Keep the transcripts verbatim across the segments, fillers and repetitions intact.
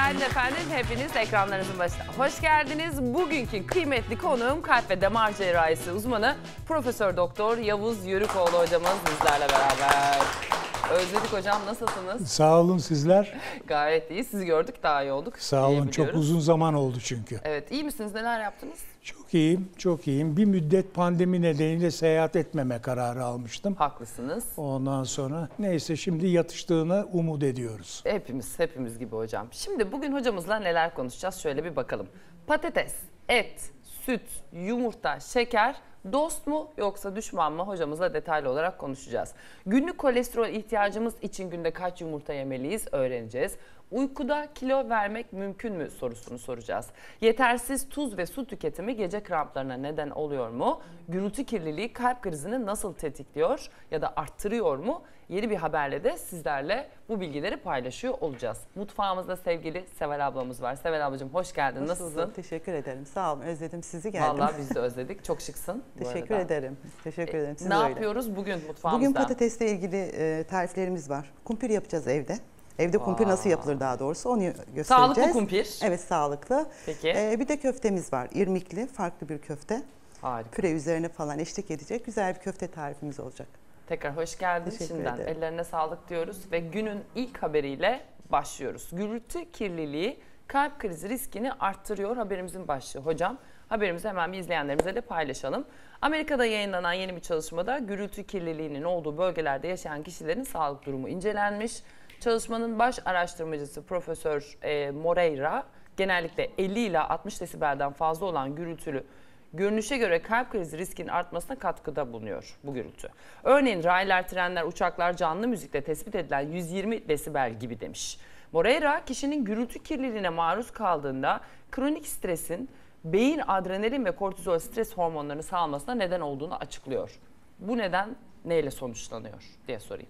Günaydın efendim. Hepiniz ekranlarınızın başında. Hoş geldiniz. Bugünkü kıymetli konuğum kalp ve damar cerrahisi uzmanı Profesör Doktor Yavuz Yörükoğlu hocamız bizlerle beraber. Özledik hocam, nasılsınız? Sağ olun, sizler. Gayet iyi. Sizi gördük, daha iyi olduk. Sağ olun. Çok uzun zaman oldu çünkü. Evet, iyi misiniz? Neler yaptınız? Çok iyiyim, çok iyiyim. Bir müddet pandemi nedeniyle seyahat etmeme kararı almıştım. Haklısınız. Ondan sonra neyse şimdi yatıştığını umut ediyoruz. Hepimiz, hepimiz gibi hocam. Şimdi bugün hocamızla neler konuşacağız? Şöyle bir bakalım. Patates, et, süt, yumurta, şeker dost mu yoksa düşman mı? Hocamızla detaylı olarak konuşacağız. Günlük kolesterol ihtiyacımız için günde kaç yumurta yemeliyiz öğreneceğiz. Uykuda kilo vermek mümkün mü sorusunu soracağız. Yetersiz tuz ve su tüketimi gece kramplarına neden oluyor mu? Gürültü kirliliği kalp krizini nasıl tetikliyor ya da arttırıyor mu? Yeni bir haberle de sizlerle bu bilgileri paylaşıyor olacağız. Mutfağımızda sevgili Seval ablamız var. Seval ablacığım hoş geldin. Hoş Nasılsın? Buldum. Teşekkür ederim. Sağ olun. Özledim sizi, geldim. Vallahi biz de özledik. Çok şıksın. Teşekkür ederim. Teşekkür ederim. Siz ne öyle. yapıyoruz bugün mutfağımızda? Bugün patatesle ilgili e, tariflerimiz var. Kumpir yapacağız evde. Evde Aa. kumpir nasıl yapılır daha doğrusu onu göstereceğiz. Sağlıklı kumpir. Evet, sağlıklı. Peki. E, bir de köftemiz var. İrmikli, farklı bir köfte. Harika. Püre üzerine falan eşlik edecek güzel bir köfte tarifimiz olacak. Tekrar hoş geldin. Teşekkür Şimdiden ederim. ellerine sağlık diyoruz ve günün ilk haberiyle başlıyoruz. Gürültü kirliliği kalp krizi riskini arttırıyor haberimizin başlığı. Hocam haberimizi hemen bir izleyenlerimize de paylaşalım. Amerika'da yayınlanan yeni bir çalışmada gürültü kirliliğinin olduğu bölgelerde yaşayan kişilerin sağlık durumu incelenmiş. Çalışmanın baş araştırmacısı Profesör e, Moreira genellikle elli ila altmış desibelden fazla olan gürültülü görünüşe göre kalp krizi riskinin artmasına katkıda bulunuyor bu gürültü. Örneğin raylar, trenler, uçaklar canlı müzikle tespit edilen yüz yirmi desibel gibi demiş. Moreira kişinin gürültü kirliliğine maruz kaldığında kronik stresin beyin adrenalin ve kortizol stres hormonlarını salmasına neden olduğunu açıklıyor. Bu neden neyle sonuçlanıyor diye sorayım.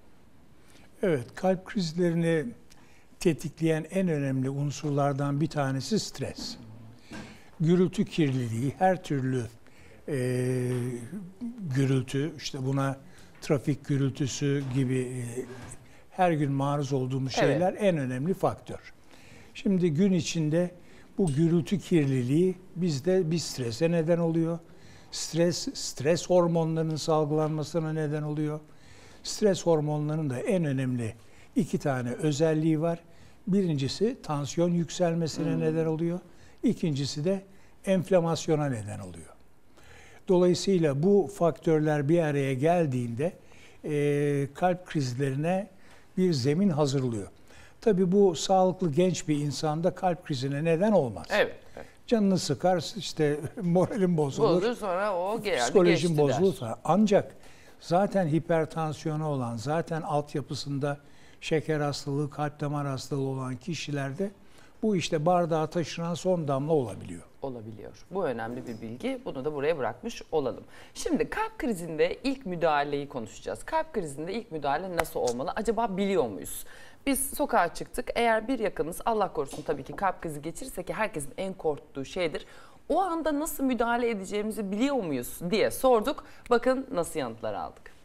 Evet, kalp krizlerini tetikleyen en önemli unsurlardan bir tanesi stres. Gürültü kirliliği, her türlü e, gürültü, işte buna trafik gürültüsü gibi e, her gün maruz olduğumuz şeyler evet. En önemli faktör. Şimdi gün içinde bu gürültü kirliliği bizde bir strese neden oluyor. Stres, stres hormonlarının salgılanmasına neden oluyor. Stres hormonlarının da en önemli iki tane özelliği var. Birincisi tansiyon yükselmesine hmm. neden oluyor. İkincisi de enflamasyona neden oluyor. Dolayısıyla bu faktörler bir araya geldiğinde e, kalp krizlerine bir zemin hazırlıyor. Tabii bu sağlıklı genç bir insanda kalp krizine neden olmaz. Evet. evet. Canını sıkar, işte moralin bozulur. Bozulur sonra o geldi psikolojin bozulur. Ancak zaten hipertansiyonu olan, zaten altyapısında şeker hastalığı, kalp damar hastalığı olan kişilerde bu işte bardağa taşıran son damla olabiliyor. Olabiliyor. Bu önemli bir bilgi. Bunu da buraya bırakmış olalım. Şimdi kalp krizinde ilk müdahaleyi konuşacağız. Kalp krizinde ilk müdahale nasıl olmalı? Acaba biliyor muyuz? Biz sokağa çıktık. Eğer bir yakınız Allah korusun tabii ki kalp krizi geçirirse ki herkesin en korktuğu şeydir. O anda nasıl müdahale edeceğimizi biliyor muyuz diye sorduk. Bakın nasıl yanıtlar aldık.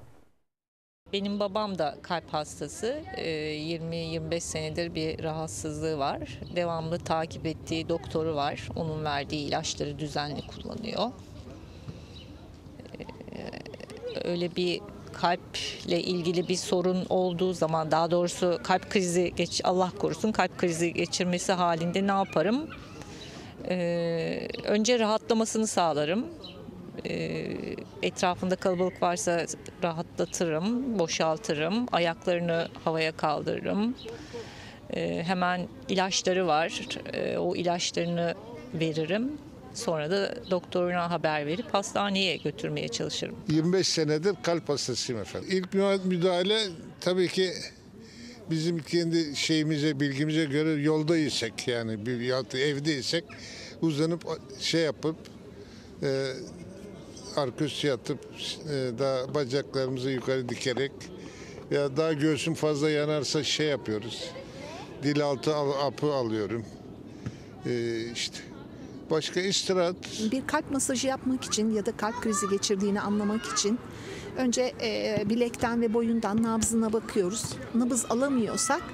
Benim babam da kalp hastası. yirmi yirmi beş senedir bir rahatsızlığı var. Devamlı takip ettiği doktoru var. Onun verdiği ilaçları düzenli kullanıyor. Öyle bir kalple ilgili bir sorun olduğu zaman, daha doğrusu kalp krizi geç Allah korusun kalp krizi geçirmesi halinde ne yaparım? Önce rahatlamasını sağlarım. Etrafında kalabalık varsa rahatlatırım, boşaltırım, ayaklarını havaya kaldırırım. Hemen ilaçları var, o ilaçlarını veririm. Sonra da doktoruna haber verip hastaneye götürmeye çalışırım. yirmi beş senedir kalp hastasıyım efendim. İlk müdahale tabii ki bizim kendi şeyimize, bilgimize göre yoldaysek, yani bir evdeysek uzanıp şey yapıp e, arka üstü yatıp e, daha bacaklarımızı yukarı dikerek veya daha göğsüm fazla yanarsa şey yapıyoruz. Dil altı al, apı alıyorum. E, işte başka istirahat. Bir kalp masajı yapmak için ya da kalp krizi geçirdiğini anlamak için önce e, bilekten ve boyundan nabzına bakıyoruz. Nabız alamıyorsak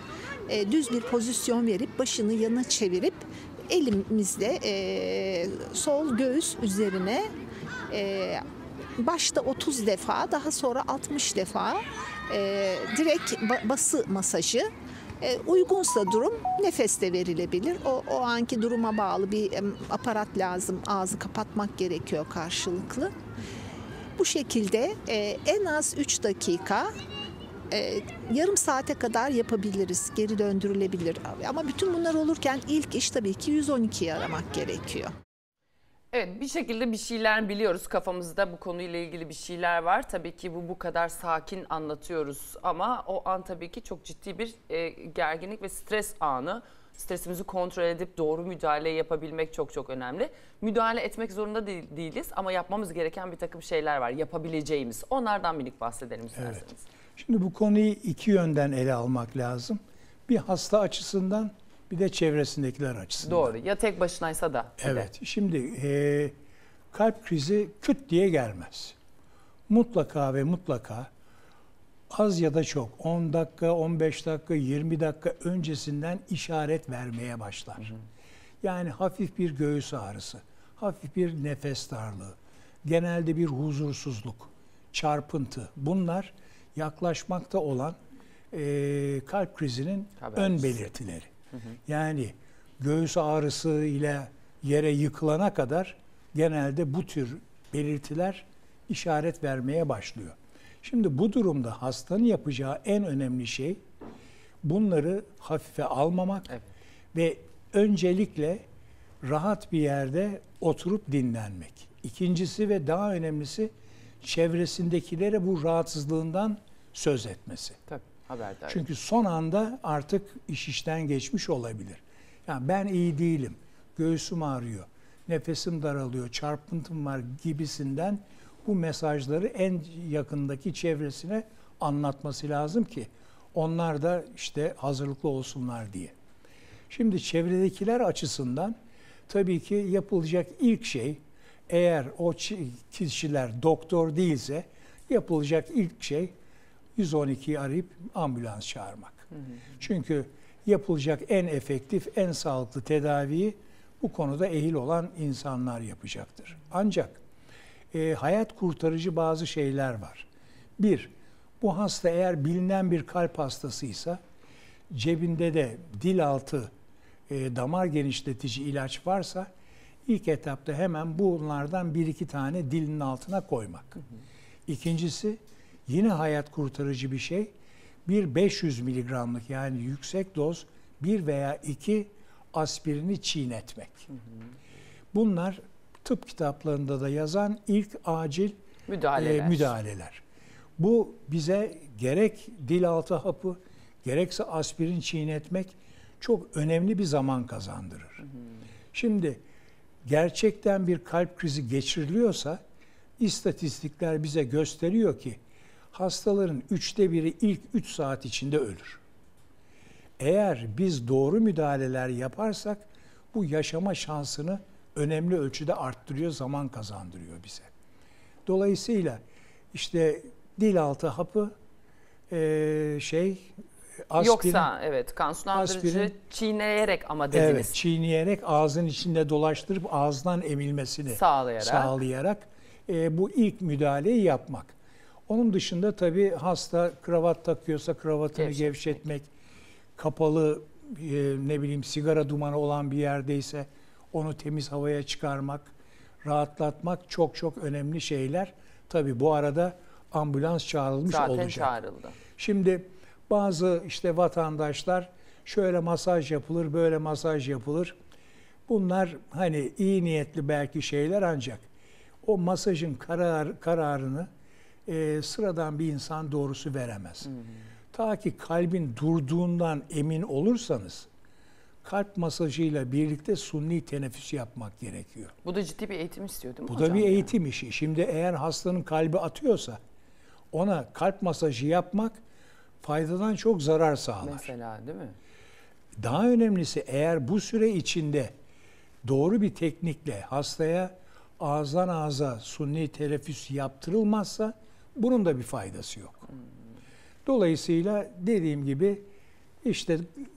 e, düz bir pozisyon verip başını yana çevirip elimizle e, sol göğüs üzerine e, başta otuz defa, daha sonra altmış defa e, direkt ba- bası masajı. E, uygunsa durum nefes de verilebilir. O, o anki duruma bağlı bir e, aparat lazım. Ağzı kapatmak gerekiyor karşılıklı. Bu şekilde e, en az üç dakika, e, yarım saate kadar yapabiliriz. Geri döndürülebilir. Ama bütün bunlar olurken ilk iş tabii ki yüz on ikiyi aramak gerekiyor. Evet, bir şekilde bir şeyler biliyoruz, kafamızda bu konuyla ilgili bir şeyler var. Tabii ki bu bu kadar sakin anlatıyoruz ama o an tabii ki çok ciddi bir e, gerginlik ve stres anı. Stresimizi kontrol edip doğru müdahale yapabilmek çok çok önemli. Müdahale etmek zorunda değil, değiliz ama yapmamız gereken bir takım şeyler var, yapabileceğimiz. Onlardan minik bahsedelim isterseniz. Evet. Şimdi bu konuyu iki yönden ele almak lazım. Bir hasta açısından, bir de çevresindekiler açısından. Doğru. Ya tek başınaysa da. Evet. Şimdi e, kalp krizi küt diye gelmez. Mutlaka ve mutlaka az ya da çok on dakika, on beş dakika, yirmi dakika öncesinden işaret vermeye başlar. Hı hı. Yani hafif bir göğüs ağrısı, hafif bir nefes darlığı, genelde bir huzursuzluk, çarpıntı. Bunlar yaklaşmakta olan e, kalp krizinin Habersiz. ön belirtileri. Hı hı. Yani göğüs ağrısı ile yere yıkılana kadar genelde bu tür belirtiler işaret vermeye başlıyor. Şimdi bu durumda hastanın yapacağı en önemli şey bunları hafife almamak, evet, ve öncelikle rahat bir yerde oturup dinlenmek. İkincisi ve daha önemlisi çevresindekilere bu rahatsızlığından söz etmesi. Tabii, haberdar. Çünkü son anda artık iş işten geçmiş olabilir. Yani ben iyi değilim, göğsüm ağrıyor, nefesim daralıyor, çarpıntım var gibisinden bu mesajları en yakındaki çevresine anlatması lazım ki onlar da işte hazırlıklı olsunlar diye. Şimdi çevredekiler açısından tabii ki yapılacak ilk şey, eğer o kişiler doktor değilse yapılacak ilk şey yüz on ikiyi arayıp ambulans çağırmak. Hı hı. Çünkü yapılacak en efektif, en sağlıklı tedaviyi bu konuda ehil olan insanlar yapacaktır. Ancak e, hayat kurtarıcı bazı şeyler var. Bir, bu hasta eğer bilinen bir kalp hastasıysa cebinde de dil altı e, damar genişletici ilaç varsa ilk etapta hemen bunlardan bir iki tane dilinin altına koymak. Hı hı. İkincisi, yine hayat kurtarıcı bir şey, bir beş yüz miligramlık yani yüksek doz bir veya iki aspirini çiğnetmek. Hı hı. Bunlar tıp kitaplarında da yazan ilk acil müdahaleler. E, müdahaleler. Bu bize gerek dil altı hapı gerekse aspirin çiğnetmek çok önemli bir zaman kazandırır. Hı hı. Şimdi gerçekten bir kalp krizi geçiriliyorsa istatistikler bize gösteriyor ki hastaların üçte biri ilk üç saat içinde ölür. Eğer biz doğru müdahaleler yaparsak bu yaşama şansını önemli ölçüde arttırıyor, zaman kazandırıyor bize. Dolayısıyla işte dil altı hapı, e, şey, aspirin. Yoksa evet kan sulandırıcı aspirin, çiğneyerek ama dediniz. Evet, çiğneyerek ağzın içinde dolaştırıp ağızdan emilmesini sağlayarak, sağlayarak e, bu ilk müdahaleyi yapmak. Onun dışında tabii hasta kravat takıyorsa kravatını gevşetmek, gevşetmek kapalı e, ne bileyim sigara dumanı olan bir yerdeyse onu temiz havaya çıkarmak, rahatlatmak çok çok önemli şeyler. Tabii bu arada ambulans çağrılmış Zaten olacak. Zaten çağrıldı. Şimdi bazı işte vatandaşlar şöyle masaj yapılır, böyle masaj yapılır. Bunlar hani iyi niyetli belki şeyler ancak o masajın karar, kararını e, sıradan bir insan doğrusu veremez. Hı hı. Ta ki kalbin durduğundan emin olursanız kalp masajıyla birlikte sunni teneffüs yapmak gerekiyor. Bu da ciddi bir eğitim istiyor değil mi Bu hocam? da bir eğitim yani işi. Şimdi eğer hastanın kalbi atıyorsa ona kalp masajı yapmak faydadan çok zarar sağlar. Mesela değil mi? Daha önemlisi eğer bu süre içinde doğru bir teknikle hastaya ağızdan ağza sunni teneffüs yaptırılmazsa bunun da bir faydası yok. Hmm. Dolayısıyla dediğim gibi işte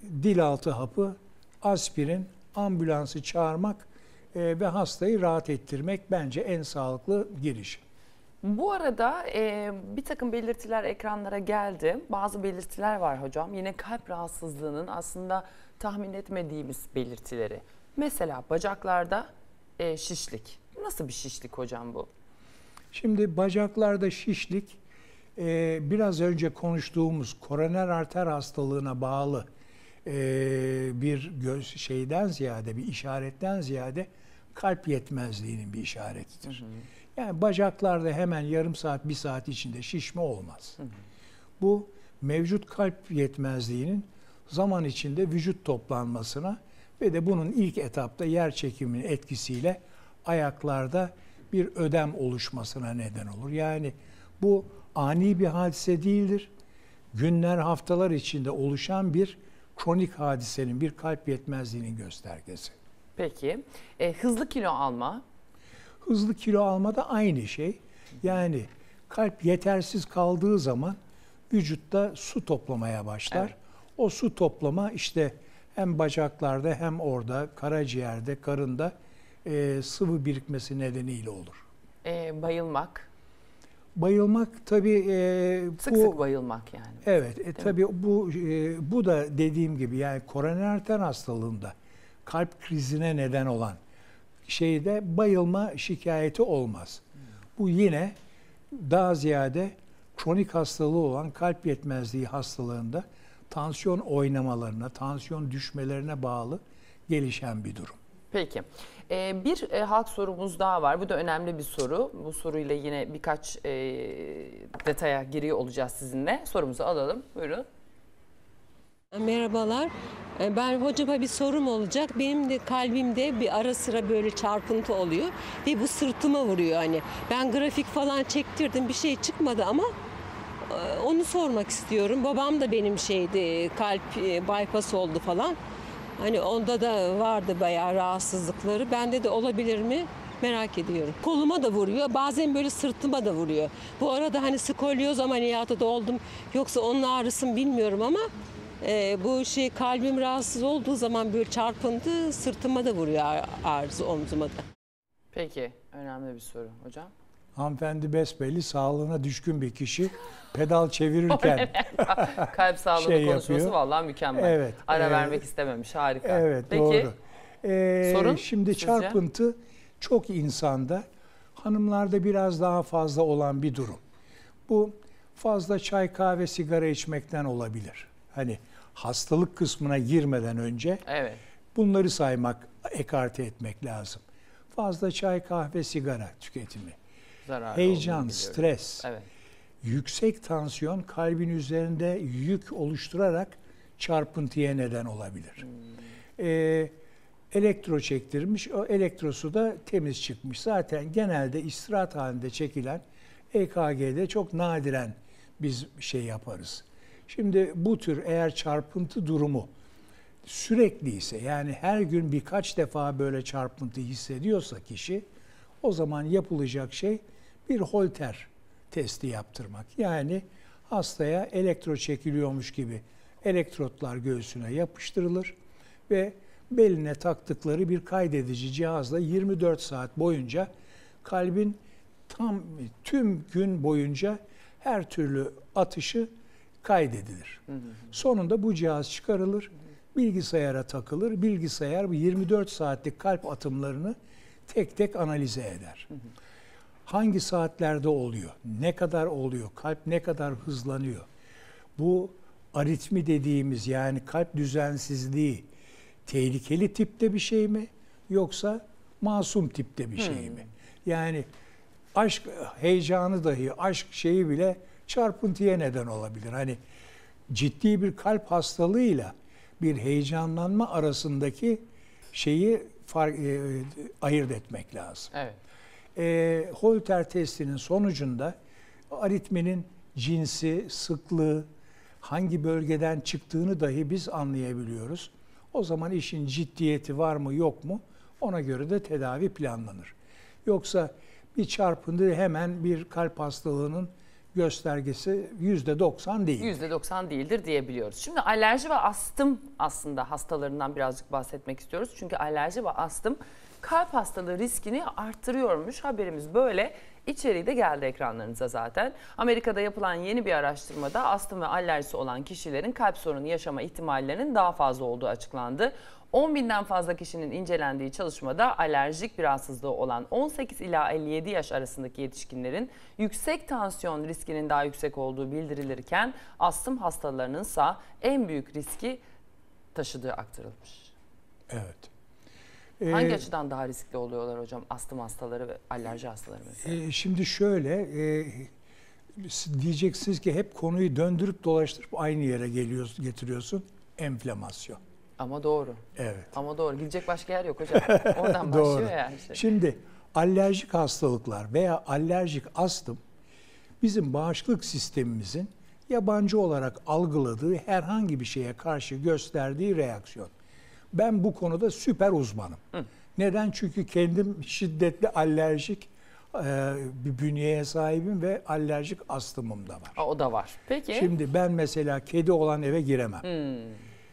dil altı hapı, aspirin, ambulansı çağırmak e, ve hastayı rahat ettirmek bence en sağlıklı giriş. Bu arada e, bir takım belirtiler ekranlara geldi. Bazı belirtiler var hocam. Yine kalp rahatsızlığının aslında tahmin etmediğimiz belirtileri. Mesela bacaklarda e, şişlik. Nasıl bir şişlik hocam bu? Şimdi bacaklarda şişlik e, biraz önce konuştuğumuz koroner arter hastalığına bağlı e, bir göz şeyden ziyade, bir işaretten ziyade kalp yetmezliğinin bir işaretidir. Hı hı. Yani bacaklarda hemen yarım saat, bir saat içinde şişme olmaz. Hı hı. Bu mevcut kalp yetmezliğinin zaman içinde vücut toplanmasına ve de bunun ilk etapta yer çekiminin etkisiyle ayaklarda bir ödem oluşmasına neden olur. Yani bu ani bir hadise değildir. Günler, haftalar içinde oluşan bir kronik hadisenin, bir kalp yetmezliğinin göstergesi. Peki, e, hızlı kilo alma? Hızlı kilo alma da aynı şey. Yani kalp yetersiz kaldığı zaman vücutta su toplamaya başlar. Evet. O su toplama işte hem bacaklarda hem orada, karaciğerde, karında e, sıvı birikmesi nedeniyle olur. E, bayılmak? Bayılmak tabii e, sık bu, sık bayılmak yani. Evet, e, tabii bu e, bu da dediğim gibi yani koroner arter hastalığında kalp krizine neden olan şeyde bayılma şikayeti olmaz. Hmm. Bu yine daha ziyade kronik hastalığı olan kalp yetmezliği hastalığında tansiyon oynamalarına, tansiyon düşmelerine bağlı gelişen bir durum. Peki. Ee, bir e, halk sorumuz daha var. Bu da önemli bir soru. Bu soruyla yine birkaç e, detaya giriyor olacağız sizinle. Sorumuzu alalım. Buyurun. Merhabalar. Ben hocama bir sorum olacak. Benim de kalbimde bir ara sıra böyle çarpıntı oluyor ve bu sırtıma vuruyor hani. Ben grafik falan çektirdim, bir şey çıkmadı ama onu sormak istiyorum. Babam da benim şeydi, kalp bypass oldu falan. Hani onda da vardı bayağı rahatsızlıkları. Bende de olabilir mi? Merak ediyorum. Koluma da vuruyor. Bazen böyle sırtıma da vuruyor. Bu arada hani skolyoz ameliyatı da oldum. Yoksa onun ağrısı mı bilmiyorum ama e, bu şey kalbim rahatsız olduğu zaman böyle çarpıntı sırtıma da vuruyor, ağrısı omzuma da. Peki. Önemli bir soru hocam. Hanımefendi besbelli sağlığına düşkün bir kişi pedal çevirirken kalp sağlığı şey konuşması yapıyor. Vallahi mükemmel. Evet, Ara e, vermek istememiş. Harika. Evet, peki, doğru. Ee, sorun şimdi sizce? Çarpıntı çok insanda, hanımlarda biraz daha fazla olan bir durum. Bu fazla çay, kahve, sigara içmekten olabilir. Hani hastalık kısmına girmeden önce evet. bunları saymak, ekarte etmek lazım. Fazla çay, kahve, sigara tüketimi. Zararlı heyecan, stres, evet. yüksek tansiyon kalbin üzerinde yük oluşturarak çarpıntıya neden olabilir. Hmm. Ee, elektro çektirmiş, o elektrosu da temiz çıkmış. Zaten genelde istirahat halinde çekilen E K G'de çok nadiren biz şey yaparız. Şimdi bu tür eğer çarpıntı durumu sürekli ise, yani her gün birkaç defa böyle çarpıntı hissediyorsa kişi, o zaman yapılacak şey bir Holter testi yaptırmak. Yani hastaya elektro çekiliyormuş gibi elektrotlar göğsüne yapıştırılır ve beline taktıkları bir kaydedici cihazla yirmi dört saat boyunca kalbin tam tüm gün boyunca her türlü atışı kaydedilir. Hı hı. Sonunda bu cihaz çıkarılır, hı hı. bilgisayara takılır. Bilgisayar bu yirmi dört saatlik kalp atımlarını tek tek analize eder. Hı hı. Hangi saatlerde oluyor? Ne kadar oluyor? Kalp ne kadar hızlanıyor? Bu aritmi dediğimiz, yani kalp düzensizliği tehlikeli tipte bir şey mi? Yoksa masum tipte bir şey hmm. mi? Yani aşk heyecanı dahi, aşk şeyi bile çarpıntıya neden olabilir. Hani ciddi bir kalp hastalığıyla bir heyecanlanma arasındaki şeyi fark, e, ayırt etmek lazım. Evet. E, Holter testinin sonucunda aritminin cinsi, sıklığı, hangi bölgeden çıktığını dahi biz anlayabiliyoruz. O zaman işin ciddiyeti var mı yok mu, ona göre de tedavi planlanır. Yoksa bir çarpıntı hemen bir kalp hastalığının göstergesi yüzde doksan değil. yüzde doksan değildir diyebiliyoruz. Şimdi alerji ve astım aslında hastalarından birazcık bahsetmek istiyoruz. Çünkü alerji ve astım kalp hastalığı riskini arttırıyormuş. Haberimiz böyle. İçeriği de geldi ekranlarınıza zaten. Amerika'da yapılan yeni bir araştırmada astım ve alerjisi olan kişilerin kalp sorunu yaşama ihtimallerinin daha fazla olduğu açıklandı. on binden fazla kişinin incelendiği çalışmada alerjik bir rahatsızlığı olan on sekiz ila elli yedi yaş arasındaki yetişkinlerin yüksek tansiyon riskinin daha yüksek olduğu bildirilirken astım hastalarının ise en büyük riski taşıdığı aktarılmış. Evet. Hangi Ee, açıdan daha riskli oluyorlar hocam astım hastaları ve alerji hastaları mesela? e, şimdi şöyle e, diyeceksiniz ki hep konuyu döndürüp dolaştırıp aynı yere geliyorsun, getiriyorsun. Enflamasyon. Ama doğru. Evet. Ama doğru. Gidecek başka yer yok hocam. Oradan Doğru. başlıyor ya işte. Şimdi alerjik hastalıklar veya alerjik astım bizim bağışıklık sistemimizin yabancı olarak algıladığı herhangi bir şeye karşı gösterdiği reaksiyon. Ben bu konuda süper uzmanım. Hı. Neden? Çünkü kendim şiddetli alerjik e, bir bünyeye sahibim ve alerjik astımım da var. Aa, o da var. Peki. Şimdi ben mesela kedi olan eve giremem. Hmm.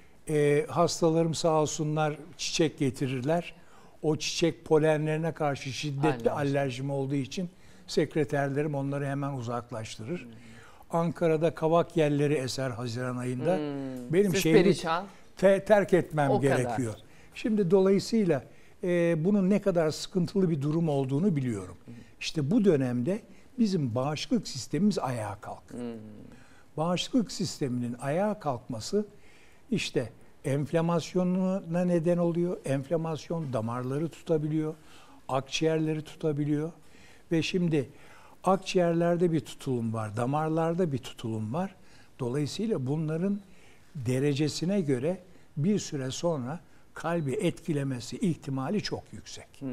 E, hastalarım sağ olsunlar çiçek getirirler. O çiçek polenlerine karşı şiddetli Alerji. alerjim olduğu için sekreterlerim onları hemen uzaklaştırır. Hmm. Ankara'da kavak yerleri eser Haziran ayında. Hmm. Benim Siz şehri perişan. te- terk etmem O gerekiyor. kadar. Şimdi dolayısıyla e, bunun ne kadar sıkıntılı bir durum olduğunu biliyorum. Hmm. İşte bu dönemde bizim bağışıklık sistemimiz ayağa kalktı. Hmm. Bağışıklık sisteminin ayağa kalkması işte enflamasyonuna neden oluyor. Enflamasyon damarları tutabiliyor, akciğerleri tutabiliyor. Ve şimdi akciğerlerde bir tutulum var, damarlarda bir tutulum var. Dolayısıyla bunların derecesine göre bir süre sonra kalbi etkilemesi ihtimali çok yüksek. Hmm.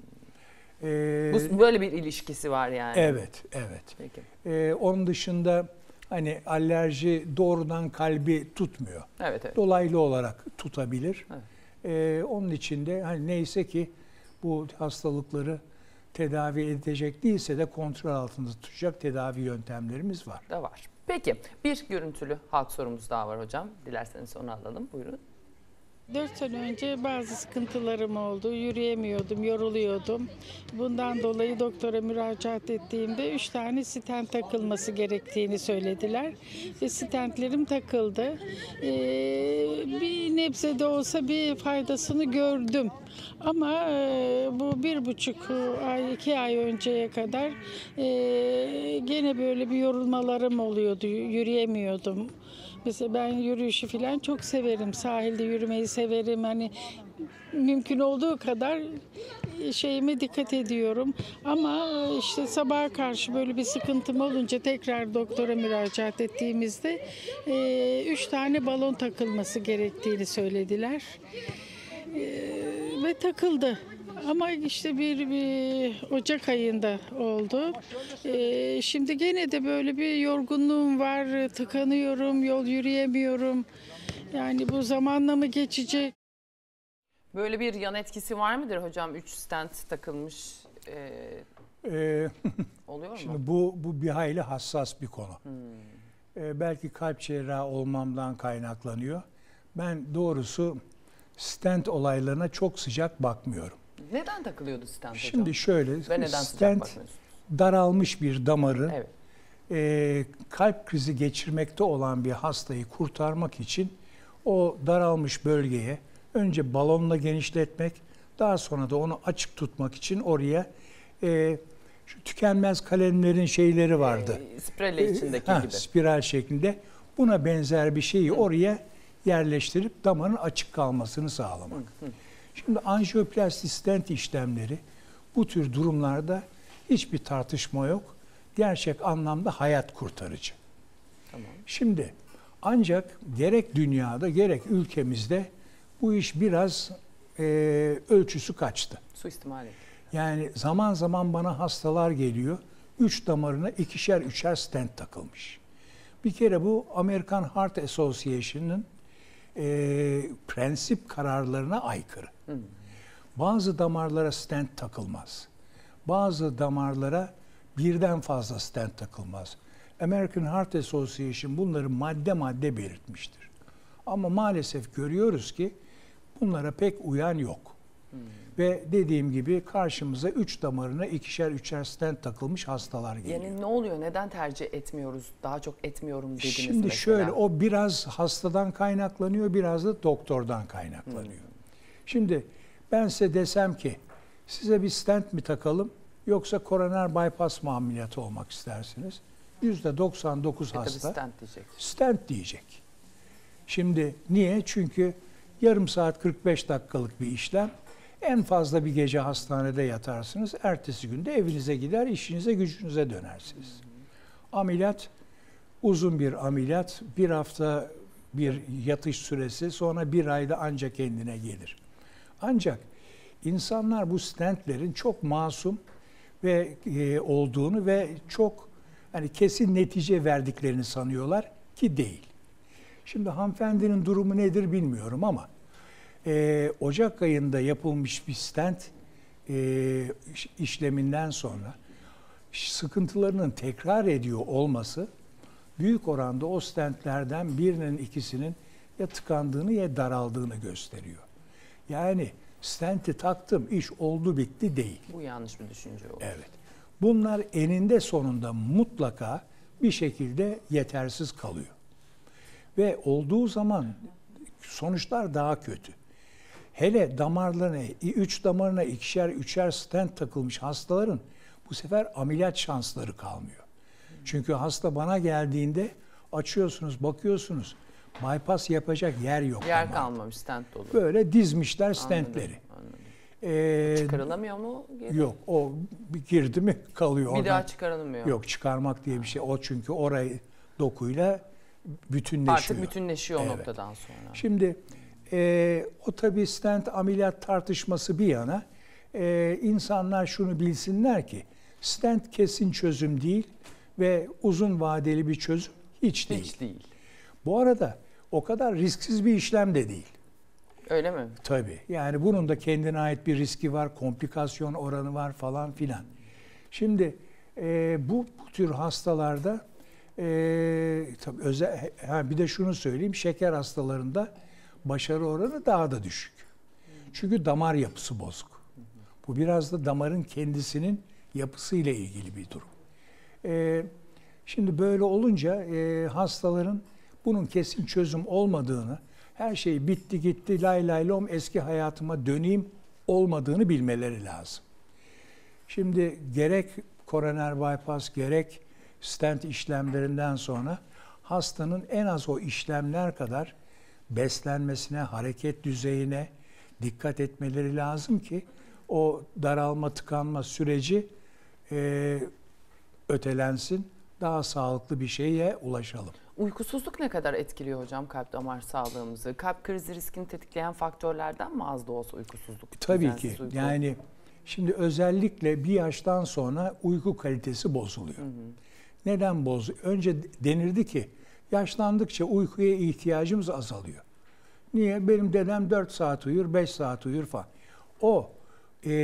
Ee, Bu böyle bir ilişkisi var yani. Evet, evet. Peki. Ee, onun dışında hani alerji doğrudan kalbi tutmuyor. Evet, evet. Dolaylı olarak tutabilir. Evet. Ee, onun için de hani neyse ki bu hastalıkları tedavi edecek değilse de kontrol altında tutacak tedavi yöntemlerimiz var. Da var. Peki bir görüntülü halk sorumuz daha var hocam. Dilerseniz onu alalım. Buyurun. dört sene önce bazı sıkıntılarım oldu. Yürüyemiyordum, yoruluyordum. Bundan dolayı doktora müracaat ettiğimde üç tane stent takılması gerektiğini söylediler. Ve stentlerim takıldı. Ee, bir nebze de olsa bir faydasını gördüm. Ama e, bu bir buçuk ay, iki ay önceye kadar e, gene böyle bir yorulmalarım oluyordu. Yürüyemiyordum. Mesela ben yürüyüşü falan çok severim. Sahilde yürümeyi severim. Hani mümkün olduğu kadar şeyime dikkat ediyorum. Ama işte sabaha karşı böyle bir sıkıntım olunca tekrar doktora müracaat ettiğimizde e, üç tane balon takılması gerektiğini söylediler. E, ve takıldı. Ama işte bir, bir Ocak ayında oldu. Ee, şimdi gene de böyle bir yorgunluğum var, tıkanıyorum, yol yürüyemiyorum. Yani bu zamanla mı geçecek? Böyle bir yan etkisi var mıdır hocam? Üç stent takılmış e, ee, oluyor mu? Şimdi bu, bu bir hayli hassas bir konu. Hmm. Ee, belki kalp cerrahı olmamdan kaynaklanıyor. Ben doğrusu stent olaylarına çok sıcak bakmıyorum. Neden takılıyordu stent hocam? Şimdi şöyle, Ve neden stent daralmış bir damarı evet. e, kalp krizi geçirmekte olan bir hastayı kurtarmak için o daralmış bölgeye önce balonla genişletmek, daha sonra da onu açık tutmak için oraya e, şu tükenmez kalemlerin şeyleri vardı. E, spirale içindeki e, ha, gibi. Spiral şeklinde. Buna benzer bir şeyi Hı. oraya yerleştirip damarın açık kalmasını sağlamak. Hı. Hı. Şimdi anjiyoplasti stent işlemleri bu tür durumlarda hiçbir tartışma yok. Gerçek anlamda hayat kurtarıcı. Tamam. Şimdi ancak gerek dünyada gerek ülkemizde bu iş biraz e, ölçüsü kaçtı. Suistimal edildi. Yani zaman zaman bana hastalar geliyor. Üç damarına ikişer üçer stent takılmış. Bir kere bu American Heart Association'ın E, prensip kararlarına aykırı. Hmm. Bazı damarlara stent takılmaz. Bazı damarlara birden fazla stent takılmaz. American Heart Association bunları madde madde belirtmiştir. Ama maalesef görüyoruz ki bunlara pek uyan yok. Hmm. Ve dediğim gibi karşımıza üç damarına ikişer üçer stent takılmış hastalar geliyor. Yani ne oluyor? Neden tercih etmiyoruz? Daha çok etmiyorum dediniz Şimdi mesela. şöyle, o biraz hastadan kaynaklanıyor, biraz da doktordan kaynaklanıyor. Hmm. Şimdi ben size desem ki size bir stent mi takalım yoksa koroner bypass mı ameliyatı olmak istersiniz? yüzde doksan dokuz e hasta stent diyecek. Stent diyecek. Şimdi niye? Çünkü yarım saat kırk beş dakikalık bir işlem. En fazla bir gece hastanede yatarsınız. Ertesi günde evinize gider, işinize gücünüze dönersiniz. Ameliyat, uzun bir ameliyat. Bir hafta bir yatış süresi, sonra bir ayda ancak kendine gelir. Ancak insanlar bu stentlerin çok masum ve e, olduğunu ve çok hani kesin netice verdiklerini sanıyorlar ki değil. Şimdi hanımefendinin durumu nedir bilmiyorum ama e, Ocak ayında yapılmış bir stent e, işleminden sonra sıkıntılarının tekrar ediyor olması büyük oranda o stentlerden birinin ikisinin ya tıkandığını ya daraldığını gösteriyor. Yani stenti taktım, iş oldu bitti değil. Bu yanlış bir düşünce olur. Evet. Bunlar eninde sonunda mutlaka bir şekilde yetersiz kalıyor. Ve olduğu zaman sonuçlar daha kötü. Hele damarlarına, üç damarına ikişer üçer stent takılmış hastaların bu sefer ameliyat şansları kalmıyor. Çünkü hasta bana geldiğinde açıyorsunuz, bakıyorsunuz. Bypass yapacak yer yok. Yer damarda. Kalmamış, stent dolu. Böyle dizmişler stentleri. Anladım, anladım. Ee, Çıkarılamıyor mu? Geri? Yok, o bir girdi mi kalıyor Bir oradan. daha çıkarılamıyor. Yok, çıkarmak diye bir şey. O çünkü orayı dokuyla bütünleşiyor. Artık bütünleşiyor o Evet. noktadan sonra. Şimdi e, o tabii stent ameliyat tartışması bir yana, e, insanlar şunu bilsinler ki stent kesin çözüm değil ve uzun vadeli bir çözüm hiç değil. Hiç değil. Bu arada o kadar risksiz bir işlem de değil. Öyle mi? Tabii. Yani bunun da kendine ait bir riski var, komplikasyon oranı var falan filan. Şimdi e, bu, bu tür hastalarda e, tabii özel, ha, bir de şunu söyleyeyim, şeker hastalarında başarı oranı daha da düşük. Çünkü damar yapısı bozuk. Bu biraz da damarın kendisinin yapısıyla ilgili bir durum. E, şimdi böyle olunca e, hastaların bunun kesin çözüm olmadığını, her şey bitti gitti lay lay lom eski hayatıma döneyim olmadığını bilmeleri lazım. Şimdi gerek koroner bypass gerek stent işlemlerinden sonra hastanın en az o işlemler kadar beslenmesine, hareket düzeyine dikkat etmeleri lazım ki o daralma, tıkanma süreci e, ötelensin, daha sağlıklı bir şeye ulaşalım. Uykusuzluk ne kadar etkiliyor hocam kalp damar sağlığımızı? Kalp krizi riskini tetikleyen faktörlerden mi az da olsa uykusuzluk? Tabii ki. Uyku. Yani şimdi özellikle bir yaştan sonra uyku kalitesi bozuluyor. Hı hı. Neden bozuluyor? Önce denirdi ki yaşlandıkça uykuya ihtiyacımız azalıyor. Niye? Benim dedem dört saat uyur, beş saat uyur falan. O e,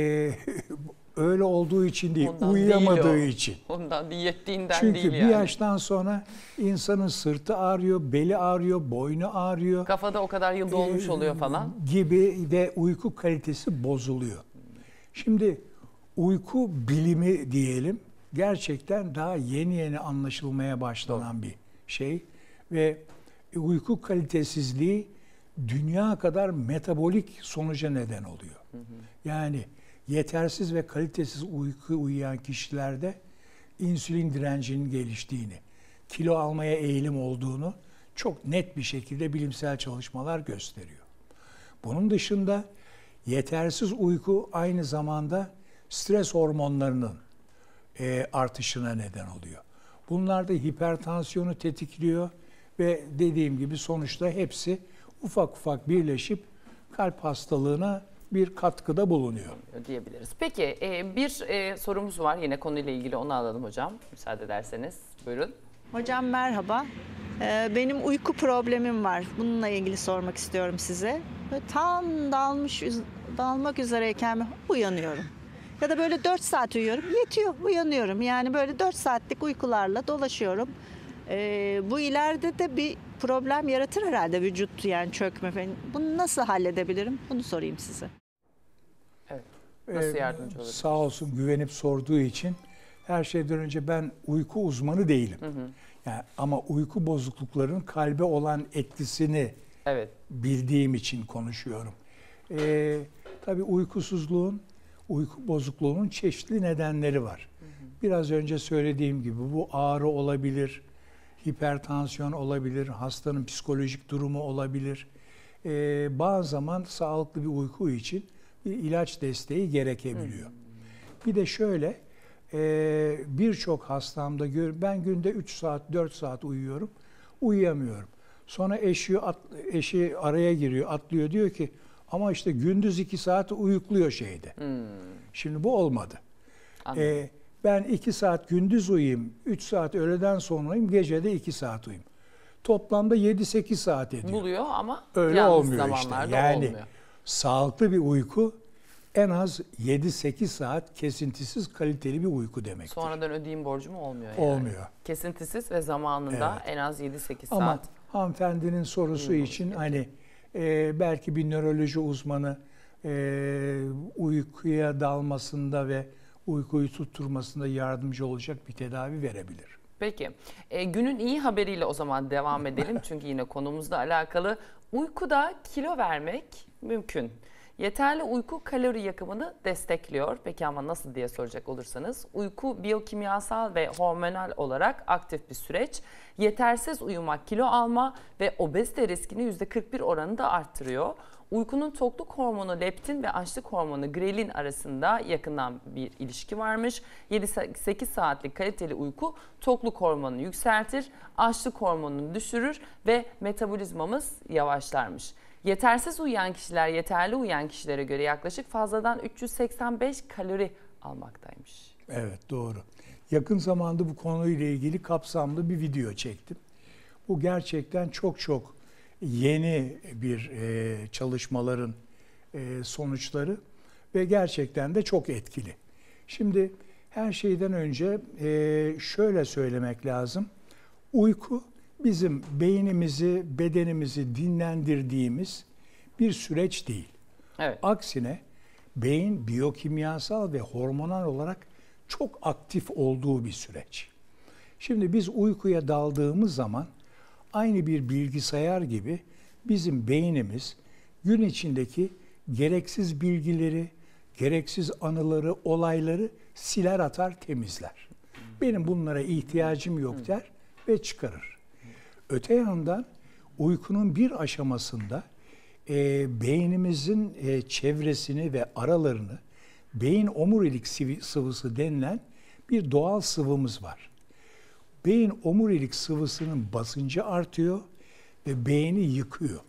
öyle olduğu için değil, Ondan uyuyamadığı değil için. Ondan değil, yettiğinden Çünkü değil yani. bir yaştan sonra insanın sırtı ağrıyor, beli ağrıyor, boynu ağrıyor. Kafada o kadar yıl dolmuş e, oluyor falan. Gibi ve uyku kalitesi bozuluyor. Şimdi uyku bilimi diyelim gerçekten daha yeni yeni anlaşılmaya başlanan Doğru. bir şey ve uyku kalitesizliği dünya kadar metabolik sonuca neden oluyor. Hı hı. Yani yetersiz ve kalitesiz uyku uyuyan kişilerde insülin direncinin geliştiğini, kilo almaya eğilim olduğunu çok net bir şekilde bilimsel çalışmalar gösteriyor. Bunun dışında yetersiz uyku aynı zamanda stres hormonlarının e, artışına neden oluyor. Bunlar da hipertansiyonu tetikliyor ve dediğim gibi sonuçta hepsi ufak ufak birleşip kalp hastalığına bir katkıda bulunuyor diyebiliriz. Peki bir sorumuz var yine konuyla ilgili, onu alalım hocam müsaade ederseniz. Buyurun. Hocam merhaba. Benim uyku problemim var. Bununla ilgili sormak istiyorum size. Tam dalmış dalmak üzereyken uyanıyorum. Ya da böyle dört saat uyuyorum. Yetiyor, uyanıyorum. Yani böyle dört saatlik uykularla dolaşıyorum. Ee, bu ileride de bir problem yaratır herhalde, vücut yani çökme falan. Bunu nasıl halledebilirim? Bunu sorayım size. Evet. Nasıl yardımcı Ee, olabilir? Sağ olsun güvenip sorduğu için. Her şeyden önce ben uyku uzmanı değilim. Hı hı. Yani, ama uyku bozukluklarının kalbe olan etkisini evet. bildiğim için konuşuyorum. Ee, tabii uykusuzluğun, uyku bozukluğunun çeşitli nedenleri var. Hı hı. Biraz önce söylediğim gibi bu ağrı olabilir, hipertansiyon olabilir, hastanın psikolojik durumu olabilir. Ee, bazı zaman sağlıklı bir uyku için bir ilaç desteği gerekebiliyor. Hı. Bir de şöyle, e, birçok hastamda gör, ben günde üç saat, dört saat uyuyorum, uyuyamıyorum. Sonra eşi, at, eşi araya giriyor, atlıyor, diyor ki ama işte gündüz iki saat uyukluyor şeyde. Hmm. Şimdi bu olmadı. Ee, ben iki saat gündüz uyuyayım, üç saat öğleden sonra uyuyayım, gece de iki saat uyuyayım. Toplamda yedi sekiz saat ediyor. Buluyor ama öyle olmuyor işte. Yani olmuyor. Sağlıklı bir uyku en az yedi sekiz saat kesintisiz kaliteli bir uyku demektir. Sonradan ödeyim borcu mu olmuyor yani? Olmuyor. Kesintisiz ve zamanında evet. en az yedi sekiz saat. Ama hanımefendinin sorusu için gerekiyor. Hani e, belki bir nöroloji uzmanı e, uykuya dalmasında ve uykuyu tutturmasında yardımcı olacak bir tedavi verebilir. Peki. E, günün iyi haberiyle o zaman devam edelim. Çünkü yine konumuzla alakalı. Uykuda kilo vermek mümkün. Yeterli uyku kalori yakımını destekliyor. Peki ama nasıl diye soracak olursanız, uyku biyokimyasal ve hormonal olarak aktif bir süreç. Yetersiz uyumak kilo alma ve obezite riskini yüzde kırk bir oranında arttırıyor. Uykunun tokluk hormonu leptin ve açlık hormonu grelin arasında yakından bir ilişki varmış. yedi sekiz saatlik kaliteli uyku tokluk hormonunu yükseltir, açlık hormonunu düşürür ve metabolizmamız yavaşlarmış. Yetersiz uyuyan kişiler yeterli uyuyan kişilere göre yaklaşık fazladan üç yüz seksen beş kalori almaktaymış. Evet, doğru. Yakın zamanda bu konuyla ilgili kapsamlı bir video çektim. Bu gerçekten çok çok yeni bir e, çalışmaların e, sonuçları ve gerçekten de çok etkili. Şimdi her şeyden önce e, şöyle söylemek lazım. Uyku bizim beynimizi, bedenimizi dinlendirdiğimiz bir süreç değil. Evet. Aksine beyin biyokimyasal ve hormonal olarak çok aktif olduğu bir süreç. Şimdi biz uykuya daldığımız zaman aynı bir bilgisayar gibi bizim beynimiz gün içindeki gereksiz bilgileri, gereksiz anıları, olayları siler atar, temizler. Benim bunlara ihtiyacım yok der ve çıkarır. Öte yandan uykunun bir aşamasında e, beynimizin e, çevresini ve aralarını beyin omurilik sıvısı denilen bir doğal sıvımız var. Beyin omurilik sıvısının basıncı artıyor ve beyni yıkıyor.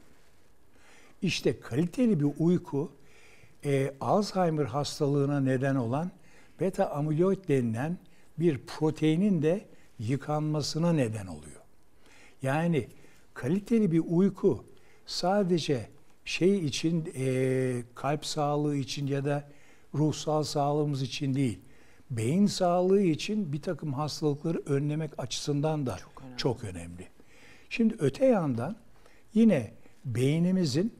İşte kaliteli bir uyku e, Alzheimer hastalığına neden olan beta amiloid denilen bir proteinin de yıkanmasına neden oluyor. Yani kaliteli bir uyku sadece şey için, e, kalp sağlığı için ya da ruhsal sağlığımız için değil, beyin sağlığı için bir takım hastalıkları önlemek açısından da çok önemli. Çok önemli. Şimdi öte yandan yine beynimizin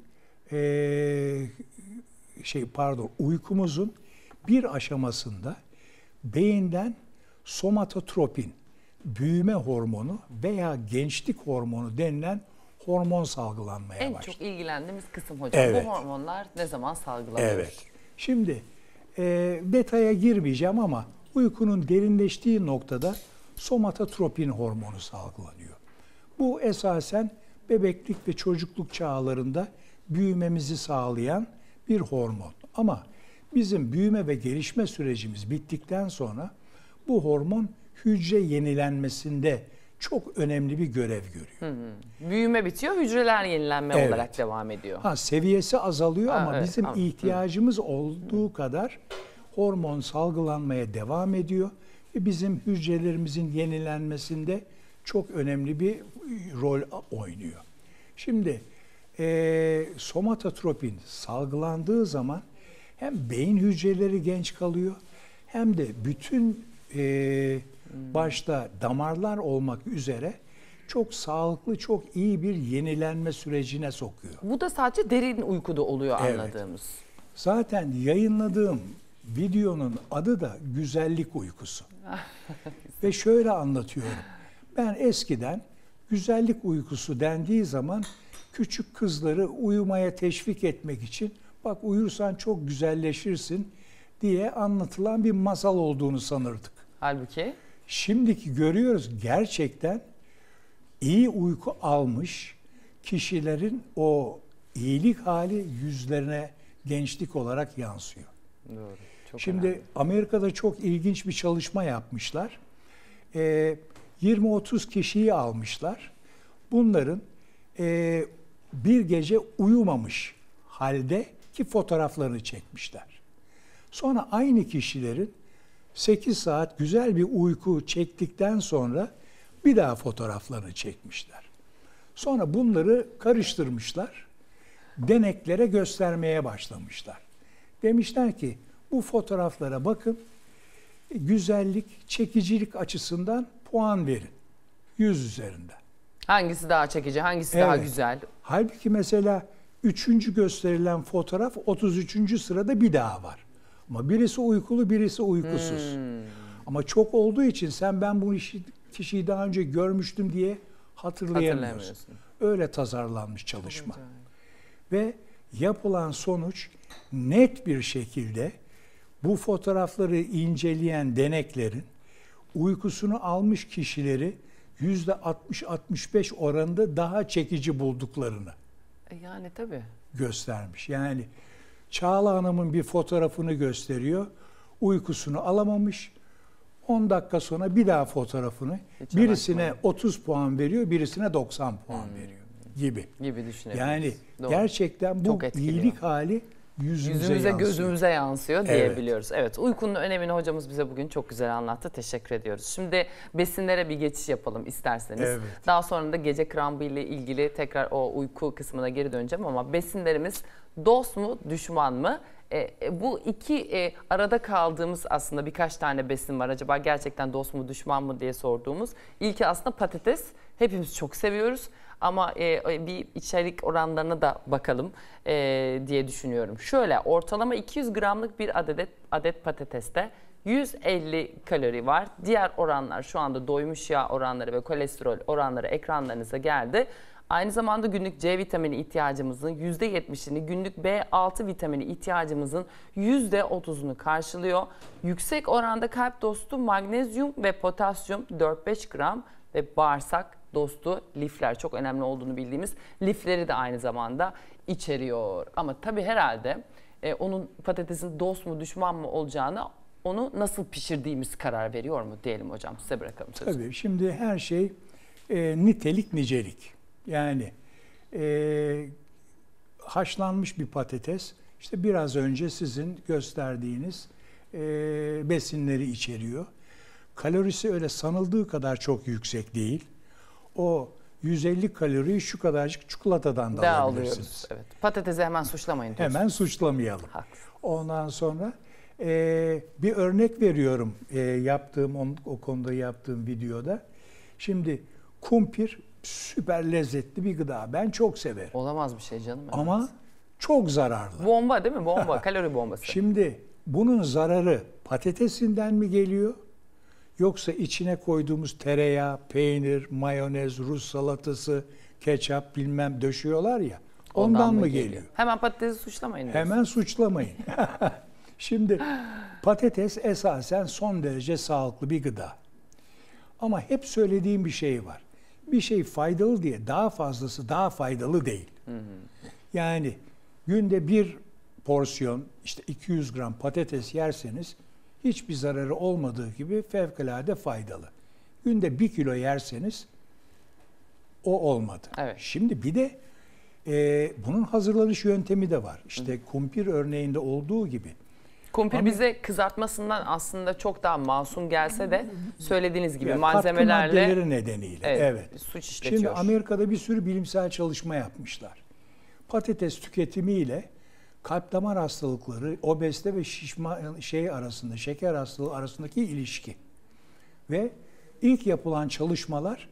e, şey pardon uykumuzun bir aşamasında beyinden somatotropin, büyüme hormonu veya gençlik hormonu denilen hormon salgılanmaya en başlıyor. En çok ilgilendiğimiz kısım hocam. Evet. Bu hormonlar ne zaman salgılanıyor? Evet. Şimdi e, detaya girmeyeceğim ama uykunun derinleştiği noktada somatotropin hormonu salgılanıyor. Bu esasen bebeklik ve çocukluk çağlarında büyümemizi sağlayan bir hormon. Ama bizim büyüme ve gelişme sürecimiz bittikten sonra bu hormon hücre yenilenmesinde çok önemli bir görev görüyor. Hı hı. Büyüme bitiyor, hücreler yenilenme evet. olarak devam ediyor. Ha, seviyesi azalıyor ha, ama evet, bizim tamam. ihtiyacımız hı. olduğu kadar hormon salgılanmaya devam ediyor ve bizim hücrelerimizin yenilenmesinde çok önemli bir rol oynuyor. Şimdi e, somatotropin salgılandığı zaman hem beyin hücreleri genç kalıyor hem de bütün e, başta damarlar olmak üzere çok sağlıklı, çok iyi bir yenilenme sürecine sokuyor. Bu da sadece derin uykuda oluyor Evet. anladığımız. Zaten yayınladığım videonun adı da Güzellik Uykusu. Ve şöyle anlatıyorum. Ben eskiden güzellik uykusu dendiği zaman küçük kızları uyumaya teşvik etmek için bak uyursan çok güzelleşirsin diye anlatılan bir masal olduğunu sanırdık. Halbuki Şimdiki görüyoruz gerçekten iyi uyku almış kişilerin o iyilik hali yüzlerine gençlik olarak yansıyor. doğru. Çok Şimdi önemli. Amerika'da çok ilginç bir çalışma yapmışlar. Ee, yirmi otuz kişiyi almışlar. Bunların e, bir gece uyumamış haldeki fotoğraflarını çekmişler. Sonra aynı kişilerin sekiz saat güzel bir uyku çektikten sonra bir daha fotoğraflarını çekmişler. Sonra bunları karıştırmışlar. Deneklere göstermeye başlamışlar. Demişler ki bu fotoğraflara bakın, güzellik, çekicilik açısından puan verin. yüz üzerinden. Hangisi daha çekici, hangisi Evet. daha güzel? Halbuki mesela üçüncü gösterilen fotoğraf otuz üçüncü sırada bir daha var. Ama birisi uykulu, birisi uykusuz. Hmm. Ama çok olduğu için sen ben bu işi, kişiyi daha önce görmüştüm diye hatırlayamıyorsun. Hatırlamıyorsun. Öyle tasarlanmış çalışma. Ve yapılan sonuç net bir şekilde bu fotoğrafları inceleyen deneklerin uykusunu almış kişileri yüzde altmış altmış beş oranında daha çekici bulduklarını E Yani tabii. göstermiş. Yani Çağla Hanım'ın bir fotoğrafını gösteriyor. Uykusunu alamamış. on dakika sonra bir daha fotoğrafını Hiç birisine alakmadı. otuz puan veriyor, birisine doksan puan Hmm. veriyor gibi. Gibi düşünebiliriz. Yani Doğru. gerçekten bu Çok etkiliyor. iyilik hali yüzümüze, Yüzümüze, yansıyor. gözümüze yansıyor Evet. diyebiliyoruz. Evet, uykunun önemini hocamız bize bugün çok güzel anlattı. Teşekkür ediyoruz. Şimdi besinlere bir geçiş yapalım isterseniz. Evet. Daha sonra da gece krambı ile ilgili tekrar o uyku kısmına geri döneceğim ama besinlerimiz dost mu, düşman mı? E, e, bu iki e, arada kaldığımız aslında birkaç tane besin var. Acaba gerçekten dost mu, düşman mı diye sorduğumuz. İlki aslında patates. Hepimiz çok seviyoruz. Ama e, bir içerik oranlarına da bakalım e, diye düşünüyorum. Şöyle ortalama iki yüz gramlık bir adet, adet patateste yüz elli kalori var. Diğer oranlar şu anda doymuş yağ oranları ve kolesterol oranları ekranlarınıza geldi. Aynı zamanda günlük C vitamini ihtiyacımızın yüzde yetmişini, günlük B altı vitamini ihtiyacımızın yüzde otuzunu karşılıyor. Yüksek oranda kalp dostu magnezyum ve potasyum dört beş gram ve bağırsak dostu lifler, çok önemli olduğunu bildiğimiz lifleri de aynı zamanda içeriyor. Ama tabii herhalde e, onun patatesin dost mu düşman mı olacağını onu nasıl pişirdiğimiz karar veriyor mu diyelim hocam, size bırakalım sözü. Tabii şimdi her şey e, nitelik nicelik. Yani e, haşlanmış bir patates işte biraz önce sizin gösterdiğiniz e, besinleri içeriyor. Kalorisi öyle sanıldığı kadar çok yüksek değil. O yüz elli kaloriyi şu kadarcık çikolatadan da De alabilirsiniz. alıyoruz. Evet. Patatesi hemen suçlamayın. diyorsun. Hemen suçlamayalım. Haklısın. Ondan sonra e, bir örnek veriyorum e, yaptığım on, o konuda yaptığım videoda. Şimdi kumpir süper lezzetli bir gıda. Ben çok severim. Olamaz bir şey canım. evet. Ama çok zararlı. Bomba değil mi? Bomba. Kalori bombası. Şimdi bunun zararı patatesinden mi geliyor? Yoksa içine koyduğumuz tereyağı, peynir, mayonez, Rus salatası, ketçap bilmem döşüyorlar ya. Ondan, mı geliyor? Hemen patatesi suçlamayın. diyorsun. Hemen suçlamayın. Şimdi patates esasen son derece sağlıklı bir gıda. Ama hep söylediğim bir şey var. Bir şey faydalı diye daha fazlası daha faydalı değil. Hı hı. Yani günde bir porsiyon işte iki yüz gram patates yerseniz hiçbir zararı olmadığı gibi fevkalade faydalı. Günde bir kilo yerseniz o olmadı. Evet. Şimdi bir de e, bunun hazırlanış yöntemi de var. İşte hı. kumpir örneğinde olduğu gibi. Kumpir Ama, bize kızartmasından aslında çok daha masum gelse de söylediğiniz gibi yani malzemelerle katkı maddeleri nedeniyle. Evet. evet. Suç işletiyor. Şimdi Amerika'da bir sürü bilimsel çalışma yapmışlar. Patates tüketimiyle kalp damar hastalıkları, obezite ve şişma şey arasında, şeker hastalığı arasındaki ilişki. Ve ilk yapılan çalışmalar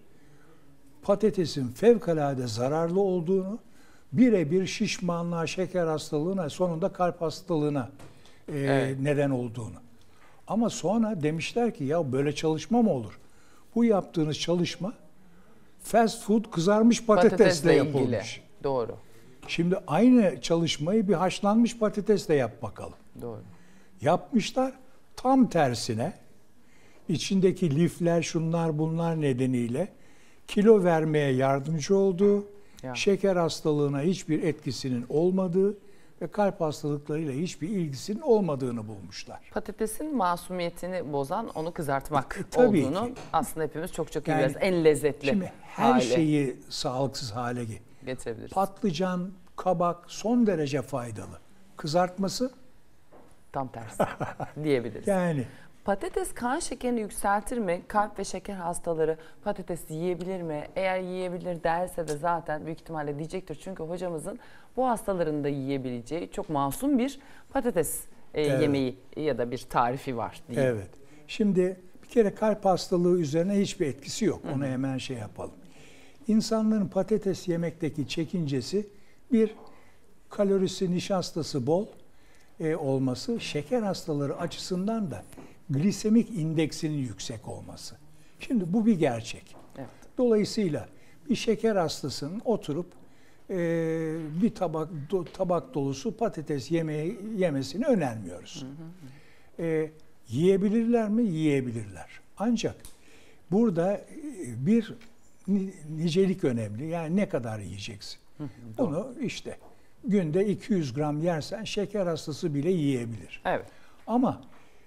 patatesin fevkalade zararlı olduğunu, birebir şişmanlığa, şeker hastalığına, sonunda kalp hastalığına e, evet. neden olduğunu. Ama sonra demişler ki ya böyle çalışma mı olur? Bu yaptığınız çalışma fast food kızarmış patatesle, patatesle yapılmış. Ilgili. Doğru. Şimdi aynı çalışmayı bir haşlanmış patatesle yap bakalım. Doğru. Yapmışlar tam tersine. İçindeki lifler, şunlar bunlar nedeniyle kilo vermeye yardımcı olduğu, ya. şeker hastalığına hiçbir etkisinin olmadığı ve kalp hastalıklarıyla hiçbir ilgisinin olmadığını bulmuşlar. Patatesin masumiyetini bozan onu kızartmak e, olduğunu ki. aslında hepimiz çok çok iyi yani, biliyoruz. En lezzetli Şimdi her hali. şeyi sağlıksız hale getirebiliriz. Patlıcan, kabak son derece faydalı. Kızartması tam tersi diyebiliriz. Yani patates kan şekerini yükseltir mi? Kalp ve şeker hastaları patates yiyebilir mi? Eğer yiyebilir derse de zaten büyük ihtimalle diyecektir. Çünkü hocamızın bu hastaların da yiyebileceği çok masum bir patates e, evet. yemeği ya da bir tarifi var diyeyim. Evet. Şimdi bir kere kalp hastalığı üzerine hiçbir etkisi yok. Onu Hı-hı. hemen şey yapalım. İnsanların patates yemekteki çekincesi bir kalorisi, nişastası bol e, olması, şeker hastaları açısından da glisemik indeksinin yüksek olması. Şimdi bu bir gerçek. Evet. Dolayısıyla bir şeker hastasının oturup e, bir tabak do, tabak dolusu patates yemeği yemesini önermiyoruz. Hı hı. E, yiyebilirler mi? Yiyebilirler. Ancak burada bir nicelik önemli. Yani ne kadar yiyeceksin? Hı hı, Bunu işte günde iki yüz gram yersen şeker hastası bile yiyebilir. Evet. Ama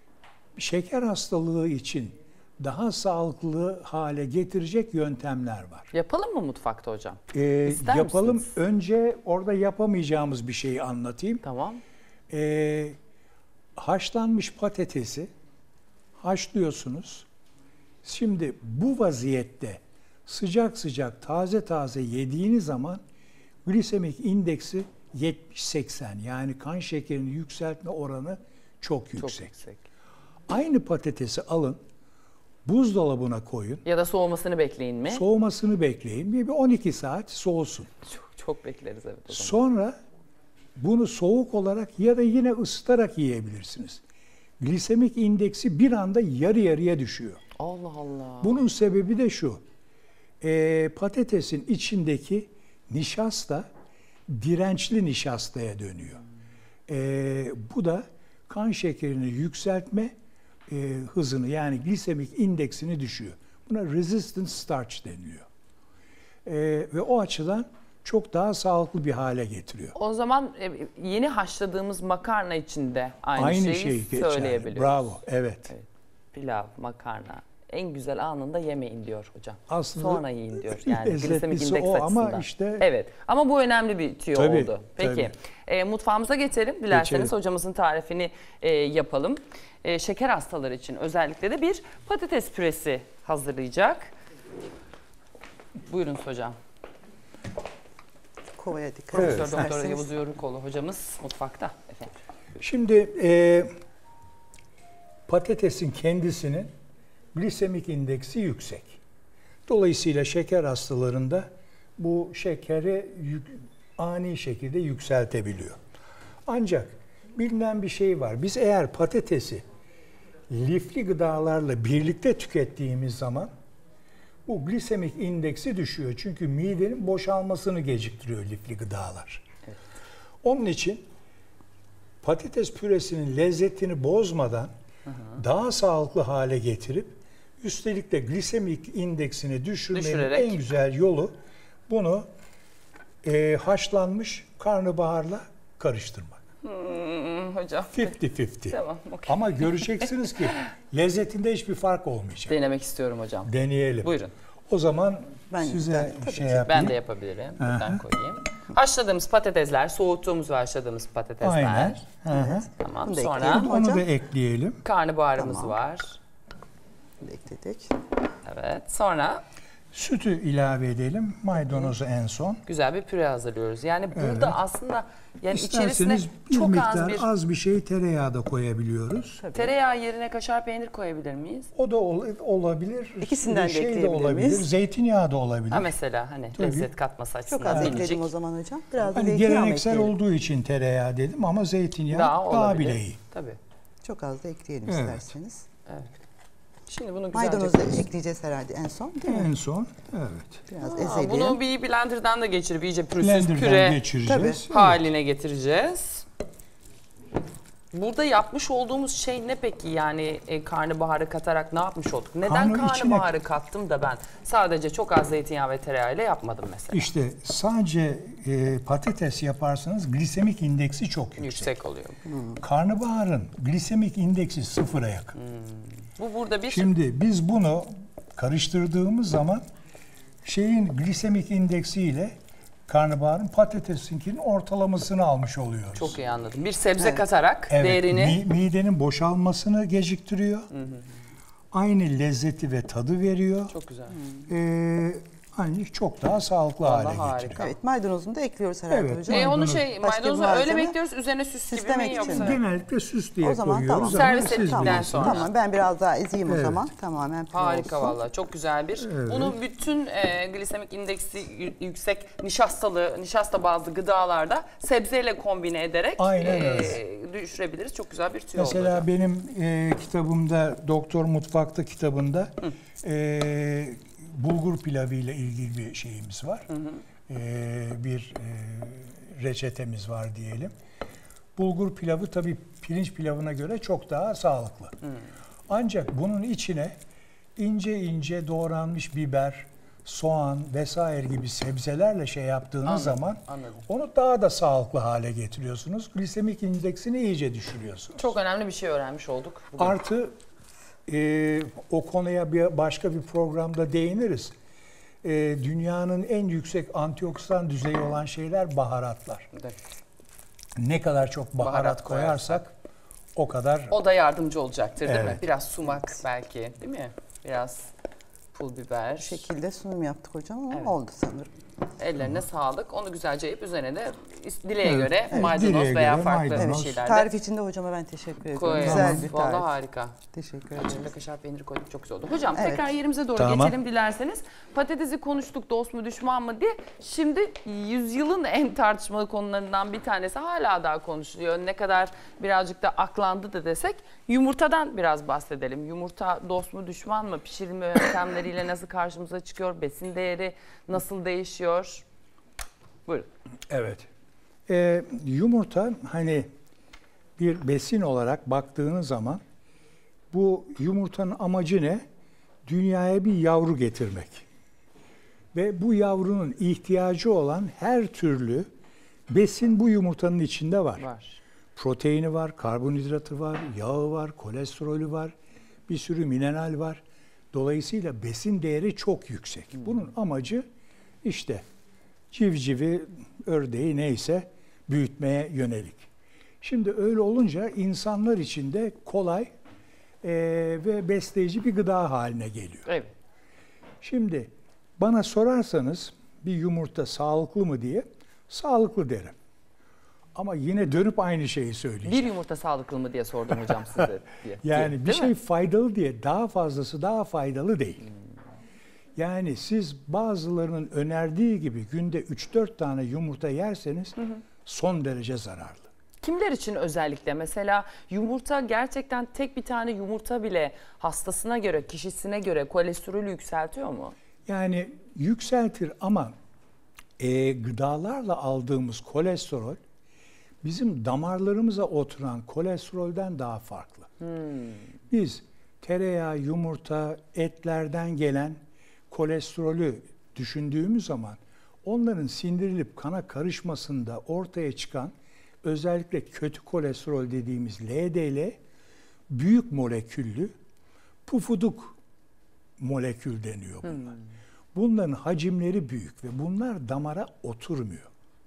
şeker hastalığı için daha sağlıklı hale getirecek yöntemler var. Yapalım mı mutfakta hocam? Ee, yapalım. Misiniz? Önce orada yapamayacağımız bir şeyi anlatayım. Tamam. Ee, haşlanmış patatesi haşlıyorsunuz. Şimdi bu vaziyette sıcak sıcak taze taze yediğiniz zaman glisemik indeksi yetmiş seksen, yani kan şekerini yükseltme oranı çok yüksek. Çok yüksek. Aynı patatesi alın, buzdolabına koyun. Ya da soğumasını bekleyin mi? Soğumasını bekleyin. Bir on iki saat soğusun. Çok, çok bekleriz evet o zaman. Sonra bunu soğuk olarak ya da yine ısıtarak yiyebilirsiniz. Glisemik indeksi bir anda yarı yarıya düşüyor. Allah Allah. Bunun sebebi de şu. E, patatesin içindeki nişasta dirençli nişastaya dönüyor. E, bu da kan şekerini yükseltme e, hızını, yani glisemik indeksini düşüyor. Buna resistant starch deniliyor. E, ve o açıdan çok daha sağlıklı bir hale getiriyor. O zaman yeni haşladığımız makarna için de aynı, aynı şeyi şey söyleyebiliyoruz. Bravo, evet. evet. Pilav, makarna en güzel anında yemeyin diyor hocam. Aslında sonra yiyin diyor. Yani glisemik indeks o açısından. Ama işte evet. Ama bu önemli bir tüyo tabii, oldu. Peki. Tabii. E, mutfağımıza geçelim. Dilerseniz geçelim. hocamızın tarifini e, yapalım. E, şeker hastaları için özellikle de bir patates püresi hazırlayacak. Buyurun hocam. Kovaya dikkat evet. Profesör Doktor Yavuz Yörükoğlu hocamız mutfakta. Efendim. Şimdi e, patatesin kendisinin glisemik indeksi yüksek. Dolayısıyla şeker hastalarında bu şekeri yük, ani şekilde yükseltebiliyor. Ancak bilinen bir şey var. Biz eğer patatesi lifli gıdalarla birlikte tükettiğimiz zaman bu glisemik indeksi düşüyor. Çünkü midenin boşalmasını geciktiriyor lifli gıdalar. Evet. Onun için patates püresinin lezzetini bozmadan hı hı. daha sağlıklı hale getirip üstelik de glisemik indeksini düşürmenin Düşürerek. en güzel yolu bunu e, haşlanmış karnabaharla karıştırmak. Hmm, hocam. elli elli. Tamam, okay. Ama göreceksiniz ki lezzetinde hiçbir fark olmayacak. Denemek istiyorum hocam. Deneyelim. Buyurun. O zaman ben, size ben, şey yapayım. Ben de yapabilirim. Buradan koyayım. Haşladığımız patatesler, soğuttuğumuz ve haşladığımız patatesler. Aynen. Evet. Tamam. Bunu da Sonra ekleyelim. onu hocam. da ekleyelim. Karnabaharımız Tamam. var. Ekledik. Evet. Sonra Sütü ilave edelim. Maydanozu en son. Güzel bir püre hazırlıyoruz. Yani burada Evet. aslında yani içerisine İsterseniz bir çok miktar az bir az bir şey tereyağı da koyabiliyoruz. tereyağı yerine kaşar peynir koyabilir miyiz? O da ol- olabilir. İkisinden de şey de ekleyebilir olabilir. miyiz? Zeytinyağı da olabilir. Ha mesela hani Tabii. lezzet katması açısından. Çok az minicik. ekledim o zaman hocam. Biraz da Hani zeytinyağı mı geleneksel ekleyelim? olduğu için tereyağı dedim ama zeytinyağı Daha daha, olabilir. bile iyi. Tabii. Çok az da ekleyelim Evet. isterseniz. Şimdi bunu güzelce Maydanozu da karıştır- ekleyeceğiz herhalde en son değil mi? En son evet. Biraz Aa, ezelim. bunu bir blenderdan da geçirip iyice pürüzsüz Blender'dan püre geçireceğiz. Evet. haline getireceğiz. Burada yapmış olduğumuz şey ne peki? Yani e, karnabaharı katarak ne yapmış olduk? Neden Karnı içine- karnabaharı kattım da ben sadece çok az zeytinyağı ve tereyağıyla yapmadım mesela? İşte sadece e, patates yaparsanız glisemik indeksi çok yüksek. Yüksek oluyor. Karnabaharın glisemik indeksi sıfıra yakın. Bu burada bir Şimdi biz bunu karıştırdığımız zaman şeyin glisemik indeksiyle karnabaharın patatesinkinin ortalamasını almış oluyoruz. çok iyi anladım. Bir sebze katarak Evet, değerini mi- midenin boşalmasını geciktiriyor. Aynı lezzeti ve tadı veriyor. çok güzel. Ee, hani çok daha sağlıklı Vallahi hale harika. getiriyor. Evet, maydanozunu da ekliyoruz herhalde Evet. hocam. E, onu Maydanoz. şey Başka bir maydanozu öyle malzeme? bekliyoruz. Üzerine süs gibi mi Süslemek için yoksa? mi? Genellikle süs diye O zaman koyuyoruz tamam. ama Servis siz ettikten bilirsiniz. sonra. Tamam, ben biraz daha ezeyim o Evet. zaman. Tamamen püre Harika olsun. vallahi çok güzel bir. Evet. Bunu bütün e, glisemik indeksi y- yüksek nişastalı, nişasta bazlı gıdalarda sebzeyle kombine ederek Aynen e, öyle. düşürebiliriz. Çok güzel bir tüyo oldu. Mesela hocam. benim e, kitabımda, Doktor Mutfakta kitabında e, bulgur pilavı ile ilgili bir şeyimiz var. E, bir e, reçetemiz var diyelim. Bulgur pilavı tabii pirinç pilavına göre çok daha sağlıklı. Ancak bunun içine ince ince doğranmış biber, soğan vesaire gibi sebzelerle şey yaptığınız Anladım, zaman anladım. onu daha da sağlıklı hale getiriyorsunuz. Glisemik indeksini iyice düşürüyorsunuz. Çok önemli bir şey öğrenmiş olduk. bugün. Artı e, o konuya bir başka bir programda değiniriz. E, dünyanın en yüksek antioksidan düzeyi olan şeyler baharatlar. Evet. Ne kadar çok baharat, Baharat koyarsak o kadar O da yardımcı olacaktır değil mi? Evet. Biraz sumak belki değil mi? Biraz pul biber. Bu şekilde sunum yaptık hocam ama Evet. oldu sanırım. Ellerine sağlık. Onu güzelce yiyip üzerine de dileğe Evet, göre evet, maydanoz dileğe veya göre farklı maydanoz. bir şeyler de Tarif için de hocama ben teşekkür ediyorum. koyuyoruz. Güzel bir tarif. Vallahi harika. Teşekkür ederim. İçinde kaşar peyniri koyduk, çok güzel oldu. Hocam Evet. tekrar yerimize doğru Tamam. geçelim dilerseniz. Patatesi konuştuk, dost mu düşman mı diye. Şimdi yüzyılın en tartışmalı konularından bir tanesi hala daha konuşuluyor. Ne kadar birazcık da aklandı da desek yumurtadan biraz bahsedelim. Yumurta dost mu düşman mı? Pişirilme yöntemleriyle nasıl karşımıza çıkıyor? Besin değeri nasıl değişiyor? Buyurun. Evet. Ee, yumurta hani bir besin olarak baktığınız zaman bu yumurtanın amacı ne? Dünyaya bir yavru getirmek. Ve bu yavrunun ihtiyacı olan her türlü besin bu yumurtanın içinde var. Var. Proteini var, karbonhidratı var, yağı var, kolesterolü var, bir sürü mineral var. Dolayısıyla besin değeri çok yüksek. Bunun amacı işte civcivi, ördeği neyse büyütmeye yönelik. Şimdi öyle olunca insanlar için de kolay e, ve besleyici bir gıda haline geliyor. Evet. Şimdi bana sorarsanız bir yumurta sağlıklı mı diye sağlıklı derim. Ama yine dönüp aynı şeyi söyleyeceğim. Bir yumurta sağlıklı mı diye sordum hocam size diye. Yani Değil bir şey mi? faydalı diye daha fazlası daha faydalı değil. Yani siz bazılarının önerdiği gibi günde üç dört tane yumurta yerseniz son derece zararlı. Kimler için özellikle? Mesela yumurta gerçekten tek bir tane yumurta bile hastasına göre, kişisine göre kolesterolü yükseltiyor mu? Yani yükseltir ama e, gıdalarla aldığımız kolesterol bizim damarlarımıza oturan kolesterolden daha farklı. Biz tereyağı, yumurta, etlerden gelen kolesterolü düşündüğümüz zaman onların sindirilip kana karışmasında ortaya çıkan özellikle kötü kolesterol dediğimiz L D L büyük moleküllü pufuduk molekül deniyor bunlar. Bunların hacimleri büyük ve bunlar damara oturmuyor.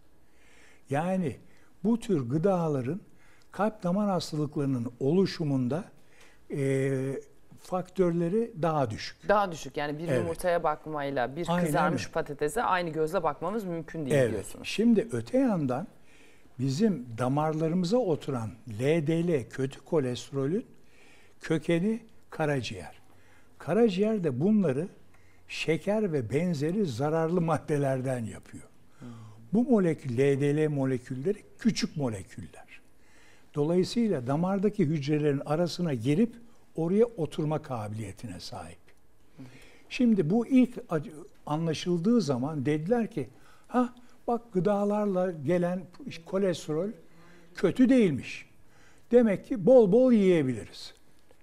Yani bu tür gıdaların kalp damar hastalıklarının oluşumunda e, faktörleri daha düşük. Daha düşük yani bir Evet. yumurtaya bakmayla bir Aynen kızarmış öyle. patatese aynı gözle bakmamız mümkün değil Evet. diyorsunuz. Şimdi öte yandan bizim damarlarımıza oturan L D L kötü kolesterolün kökeni karaciğer. Karaciğer de bunları şeker ve benzeri zararlı maddelerden yapıyor. Hmm. Bu molekül L D L molekülleri küçük moleküller. Dolayısıyla damardaki hücrelerin arasına girip oraya oturma kabiliyetine sahip. Hmm. Şimdi bu ilk anlaşıldığı zaman dediler ki ha bak gıdalarla gelen kolesterol kötü değilmiş. Demek ki bol bol yiyebiliriz.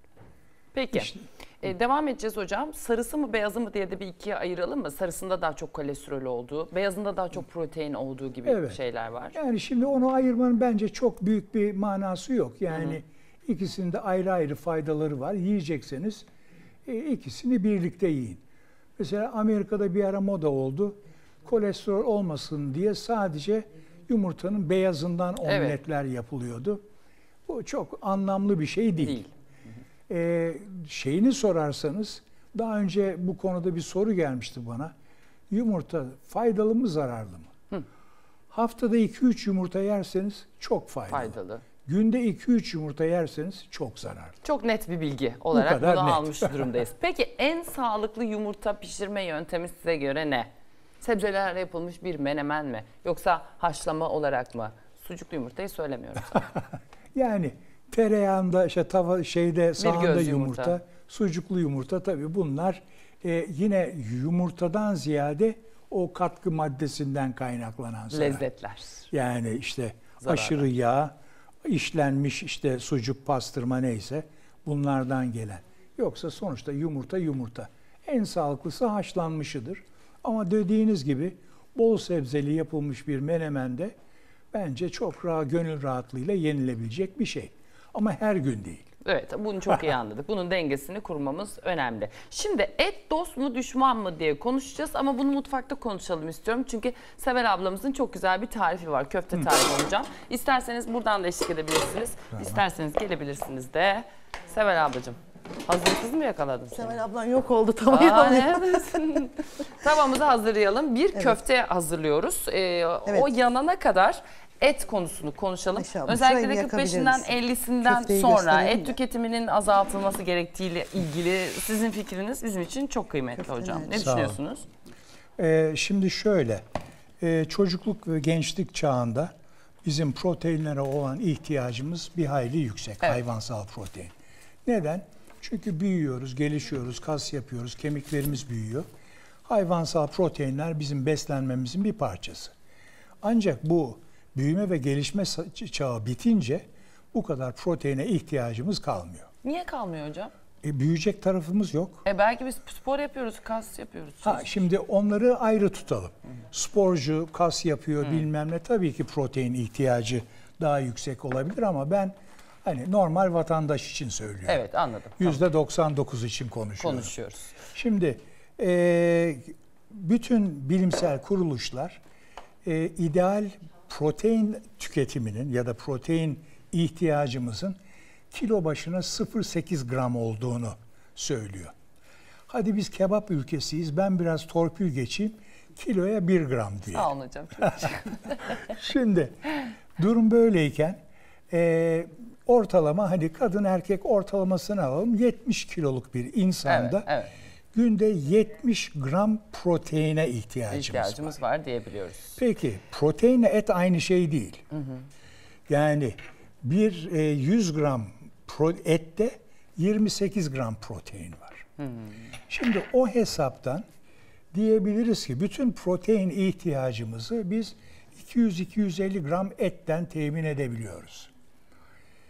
Peki. İşte, Ee, devam edeceğiz hocam. Sarısı mı beyazı mı diye de bir ikiye ayıralım mı? Sarısında daha çok kolesterol olduğu, beyazında daha çok protein olduğu gibi evet. şeyler var. Yani şimdi onu ayırmanın bence çok büyük bir manası yok. Yani hı hı. ikisinde ayrı ayrı faydaları var. Yiyecekseniz e, ikisini birlikte yiyin. Mesela Amerika'da bir ara moda oldu. Kolesterol olmasın diye sadece yumurtanın beyazından omletler evet. yapılıyordu. Bu çok anlamlı bir şey değil. değil. Ee, şeyini sorarsanız, daha önce bu konuda bir soru gelmişti bana. Yumurta faydalı mı, zararlı mı? Hı. Haftada iki üç yumurta yerseniz çok faydalı. faydalı. Günde iki üç yumurta yerseniz çok zararlı. Çok net bir bilgi olarak bunu net. almış durumdayız. Peki en sağlıklı yumurta pişirme yöntemi size göre ne? Sebzelerle yapılmış bir menemen mi? Yoksa haşlama olarak mı? Sucuklu yumurtayı söylemiyorum sana. Yani tereyağında, işte tava şeyde sahanda yumurta, yumurta, sucuklu yumurta tabii bunlar e, yine yumurtadan ziyade o katkı maddesinden kaynaklanan zarar. Lezzetler. Yani işte zararlar. Aşırı yağ, işlenmiş işte sucuk, pastırma neyse bunlardan gelen. Yoksa sonuçta yumurta yumurta. En sağlıklısı haşlanmışıdır. Ama dediğiniz gibi bol sebzeli yapılmış bir menemende bence çok rahat, gönül rahatlığıyla yenilebilecek bir şey. Ama her gün değil. Evet, bunu çok iyi anladık. Bunun dengesini kurmamız önemli. Şimdi et dost mu düşman mı diye konuşacağız ama bunu mutfakta konuşalım istiyorum. Çünkü Seval ablamızın çok güzel bir tarifi var. Köfte tarifi hocam. İsterseniz buradan da eşlik edebilirsiniz. Tamam. İsterseniz gelebilirsiniz de. Seval ablacığım, hazırsız mı yakaladım seni? Seval ablan yok oldu, tamam. Evet. Tavamızı hazırlayalım. Bir evet. köfte hazırlıyoruz. Ee, evet. O yanana kadar et konusunu konuşalım. Maşallah. Özellikle de kırk beşinden ellisinden Köfteyi sonra et tüketiminin azaltılması gerektiğiyle ilgili sizin fikriniz bizim için çok kıymetli Köfte hocam. Ne Sağ düşünüyorsunuz? Ee, şimdi şöyle, e, çocukluk ve gençlik çağında bizim proteinlere olan ihtiyacımız bir hayli yüksek, evet. hayvansal protein. Neden? Çünkü büyüyoruz, gelişiyoruz, kas yapıyoruz, kemiklerimiz büyüyor. Hayvansal proteinler bizim beslenmemizin bir parçası. Ancak bu büyüme ve gelişme çağı bitince bu kadar proteine ihtiyacımız kalmıyor. Niye kalmıyor hocam? E, büyüyecek tarafımız yok. E belki biz spor yapıyoruz, kas yapıyoruz. Ha, şimdi onları ayrı tutalım. Hı. Sporcu kas yapıyor, Hı. bilmem ne, tabii ki protein ihtiyacı daha yüksek olabilir ama ben hani normal vatandaş için söylüyorum. Evet, anladım. yüzde doksan dokuz için konuşuyoruz. Konuşuyoruz. Şimdi e, bütün bilimsel kuruluşlar e, ideal protein tüketiminin ya da protein ihtiyacımızın kilo başına sıfır virgül sekiz gram olduğunu söylüyor. Hadi biz kebap ülkesiyiz. Ben biraz torpil geçeyim. Kiloya bir gram diye. Sağ olun hocam. Şimdi durum böyleyken e, ortalama hani kadın erkek ortalamasını alalım. yetmiş kiloluk bir insanda evet, evet. günde yetmiş gram proteine ihtiyacımız, ihtiyacımız var. var diyebiliyoruz. Peki proteinle et aynı şey değil. Hı hı. Yani bir e, yüz gram pro, ette yirmi sekiz gram protein var. Hı hı. Şimdi o hesaptan diyebiliriz ki bütün protein ihtiyacımızı biz iki yüz iki yüz elli gram etten temin edebiliyoruz.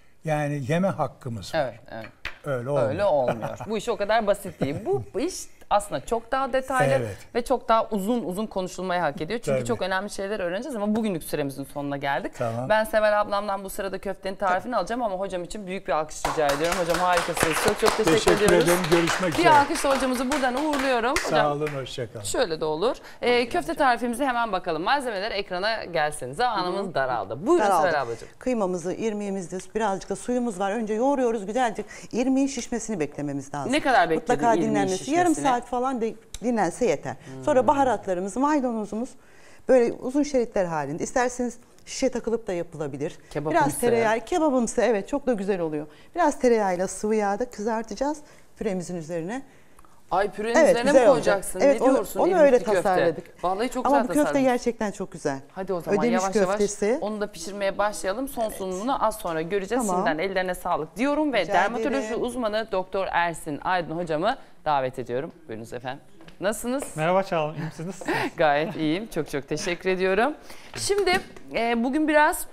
Yani yeme hakkımız var. Evet, evet. Öyle olmuyor. Öyle olmuyor. Bu iş o kadar basit değil. Bu iş aslında çok daha detaylı Evet. ve çok daha uzun uzun konuşulmayı hak ediyor. Çünkü Tabii. çok önemli şeyler öğreneceğiz ama bugünlük süremizin sonuna geldik. Tamam. Ben Seval ablamdan bu sırada köftenin tarifini alacağım ama hocam için büyük bir alkış rica ediyorum. Hocam harikasınız. Çok çok teşekkür, Teşekkür ediyoruz. ederim. Görüşmek Bir üzere. alkışla hocamızı buradan uğurluyorum. Sağ Hocam, olun, hoşça kalın. şöyle de olur. Ee, köfte tarifimize hemen bakalım. Malzemeler ekrana gelsin. Zamanımız daraldı. Buyurun Daraldı. Seval ablacığım. Kıymamızı, irmiğimizi, birazcık da suyumuz var. Önce yoğuruyoruz güzelce. İrmiğin şişmesini beklememiz lazım. Ne kadar bekledin Mutlaka irmiğin dinlenmesi. şişmesini? Yarım saat falan de, dinlense yeter. Sonra baharatlarımız, maydanozumuz böyle uzun şeritler halinde. İsterseniz şişe takılıp da yapılabilir. Kebapımsı. Biraz tereyağı, kebabımsı evet çok da güzel oluyor. Biraz tereyağıyla sıvı yağda kızartacağız püremizin üzerine. Ay pürenin Evet, üzerine mi güzel koyacaksın? olacak. Evet, ne onu- diyorsun? onu İrmikli öyle köfte. tasarladık. Vallahi çok Ama güzel bu köfte tasarladın. gerçekten çok güzel. Hadi o zaman Ödemiş yavaş köftesi. yavaş onu da pişirmeye başlayalım. Son sunumunu az sonra göreceğiz. Tamam. Şimdiden ellerine sağlık diyorum ve Rica dermatoloji ederim. uzmanı Doktor Ersin Aydın hocamı davet ediyorum. Buyurunuz efendim. Nasılsınız? Merhaba Çağla, iyi misiniz? Gayet iyiyim. Çok çok teşekkür ediyorum. Şimdi e, bugün biraz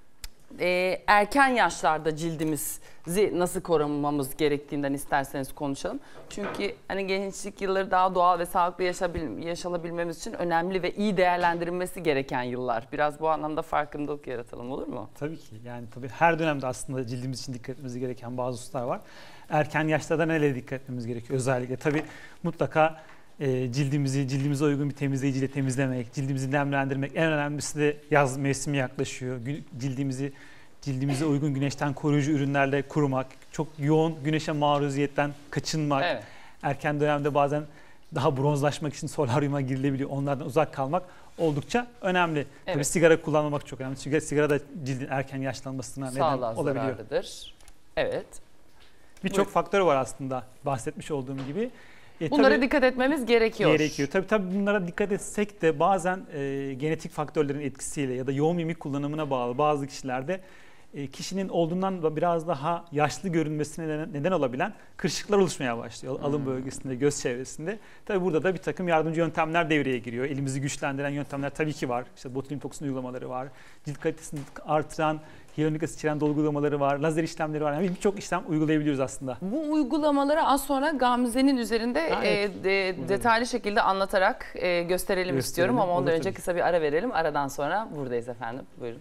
e, erken yaşlarda cildimizi nasıl korumamız gerektiğinden isterseniz konuşalım. Çünkü hani gençlik yılları daha doğal ve sağlıklı yaşabil, yaşanabilmemiz için önemli ve iyi değerlendirilmesi gereken yıllar. Biraz bu anlamda farkındalık yaratalım, olur mu? Tabii ki. Yani tabii her dönemde aslında cildimiz için dikkat etmemiz gereken bazı hususlar var. Erken yaşlarda nelere dikkat etmemiz gerekiyor? Özellikle tabii mutlaka e, cildimizi, cildimize uygun bir temizleyiciyle temizlemek, cildimizi nemlendirmek. En önemlisi de yaz mevsimi yaklaşıyor. Gü- Cildimizi cildimize uygun güneşten koruyucu ürünlerle kurumak, çok yoğun güneşe maruziyetten kaçınmak, Evet. erken dönemde bazen daha bronzlaşmak için solaryuma girilebiliyor. Onlardan uzak kalmak oldukça önemli. Evet. Tabii sigara kullanmamak çok önemli. Çünkü sigara da cildin erken yaşlanmasına neden Sağlığa olabiliyor. zararlıdır. Evet. Birçok Buyurun. faktörü var aslında bahsetmiş olduğum gibi. E, Bunlara tabii dikkat etmemiz gerekiyor. gerekiyor. Tabii tabii bunlara dikkat etsek de bazen e, genetik faktörlerin etkisiyle ya da yoğun mimik kullanımına bağlı bazı kişilerde e, kişinin olduğundan da biraz daha yaşlı görünmesine neden, neden olabilen kırışıklar oluşmaya başlıyor. Hmm. Alın bölgesinde, göz çevresinde. Tabii burada da bir takım yardımcı yöntemler devreye giriyor. Elimizi güçlendiren yöntemler tabii ki var. İşte botulinum toksin uygulamaları var. Cilt kalitesini artıran, hyaluronik asit içeren dolgu uygulamaları var. Lazer işlemleri var. Yani birçok işlem uygulayabiliyoruz aslında. Bu uygulamaları az sonra Gamze'nin üzerinde Gayet. e, de- detaylı şekilde anlatarak e, gösterelim, Gösterelim, istiyorum ama ondan olur önce tabii. kısa bir ara verelim. Aradan sonra buradayız efendim. Buyurun.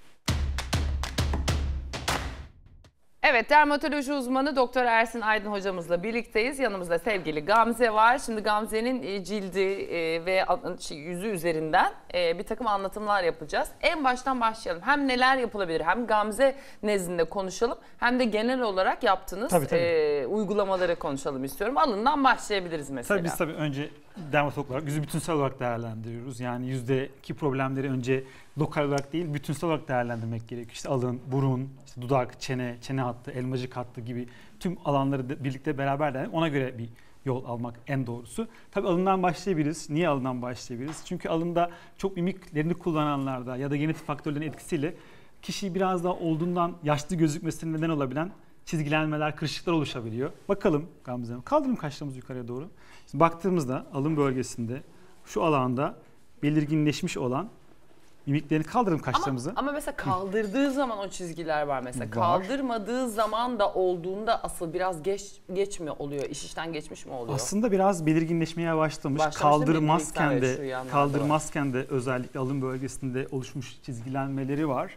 Evet, dermatoloji uzmanı Doktor Ersin Aydın hocamızla birlikteyiz. Yanımızda sevgili Gamze var. Şimdi Gamze'nin e, cildi e, ve a- şey, yüzü üzerinden e, bir takım anlatımlar yapacağız. En baştan başlayalım. Hem neler yapılabilir, hem Gamze nezdinde konuşalım, hem de genel olarak yaptığınız Tabii, tabii. e, uygulamaları konuşalım istiyorum. Alından başlayabiliriz mesela. Tabii biz tabii önce dermatolog olarak yüzü bütünsel olarak değerlendiriyoruz. Yani yüzdeki problemleri önce lokal olarak değil bütünsel olarak değerlendirmek gerekiyor. İşte alın, burun, işte dudak, çene, çene hattı, elmacık hattı gibi tüm alanları da birlikte beraber değerlendirip ona göre bir yol almak en doğrusu. Tabii alından başlayabiliriz. Niye alından başlayabiliriz? Çünkü alında çok mimiklerini kullananlarda ya da genetik faktörlerin etkisiyle kişi biraz daha olduğundan yaşlı gözükmesine neden olabilen çizgilenmeler, kırışıklar oluşabiliyor. Bakalım Gamze Hanım. Kaldırın kaşlarımızı yukarıya doğru. Şimdi baktığımızda alın bölgesinde şu alanda belirginleşmiş olan mimiklerini kaldırın kaşlarımızı. Ama, ama mesela kaldırdığı zaman o çizgiler var mesela. Var. Kaldırmadığı zaman da olduğunda asıl biraz geç geç mi oluyor? İş işten geçmiş mi oluyor? Aslında biraz belirginleşmeye başlamış. Başlamış Kaldırmazken değil mi? Şu de yanlarda kaldırmazken de özellikle alın bölgesinde oluşmuş çizgilenmeleri var.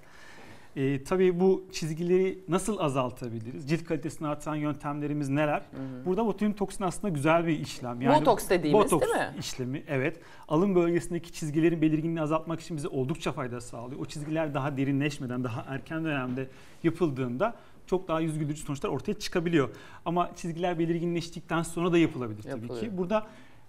Ee, tabii bu çizgileri nasıl azaltabiliriz? Cilt kalitesini artıran yöntemlerimiz neler? Hı hı. Burada botulinum toksin aslında güzel bir işlem. Botoks dediğimiz botoks değil mi? işlemi, evet. Alın bölgesindeki çizgilerin belirginliğini azaltmak için bize oldukça fayda sağlıyor. O çizgiler daha derinleşmeden, daha erken dönemde yapıldığında çok daha yüz güldürücü sonuçlar ortaya çıkabiliyor. Ama çizgiler belirginleştikten sonra da yapılabilir tabii Yapılıyor. ki. Burada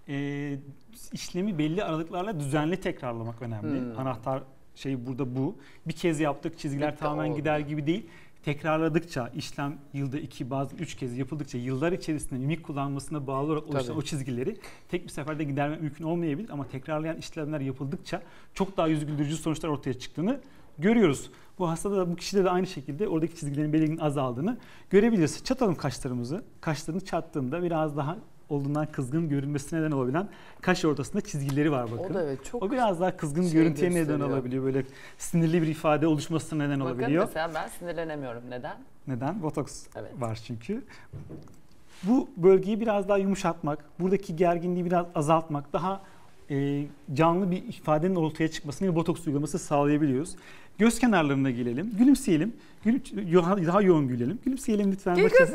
e, işlemi belli aralıklarla düzenli tekrarlamak önemli. Hmm. Anahtar şey burada bu. Bir kez yaptık, çizgiler Bitti, tamamen oldu. gider gibi değil. Tekrarladıkça, işlem yılda iki, bazen üç kez yapıldıkça, yıllar içerisinde mimik kullanmasına bağlı olarak oluşan Tabii. o çizgileri tek bir seferde gidermek mümkün olmayabilir. Ama tekrarlayan işlemler yapıldıkça çok daha yüz güldürücü sonuçlar ortaya çıktığını görüyoruz. Bu hastada da bu kişide de aynı şekilde oradaki çizgilerin belirgin azaldığını görebiliriz. Çatalım kaşlarımızı. Kaşlarını çattığında biraz daha olduğundan kızgın görünmesine neden olabilen kaş ortasında çizgileri var bakın. O da evet çok O biraz daha kızgın şey görüntüye neden gösteriyor. olabiliyor. Böyle sinirli bir ifade oluşmasına neden Bakın olabiliyor. mesela ben sinirlenemiyorum. Neden? Neden? Botoks Evet. var çünkü. Bu bölgeyi biraz daha yumuşatmak, buradaki gerginliği biraz azaltmak, daha e, canlı bir ifadenin ortaya çıkmasını ve botoks uygulaması sağlayabiliyoruz. Göz kenarlarına gelelim. Gülümseyelim. Gülüm, daha yoğun gülelim. Gülümseyelim lütfen. Gel kız.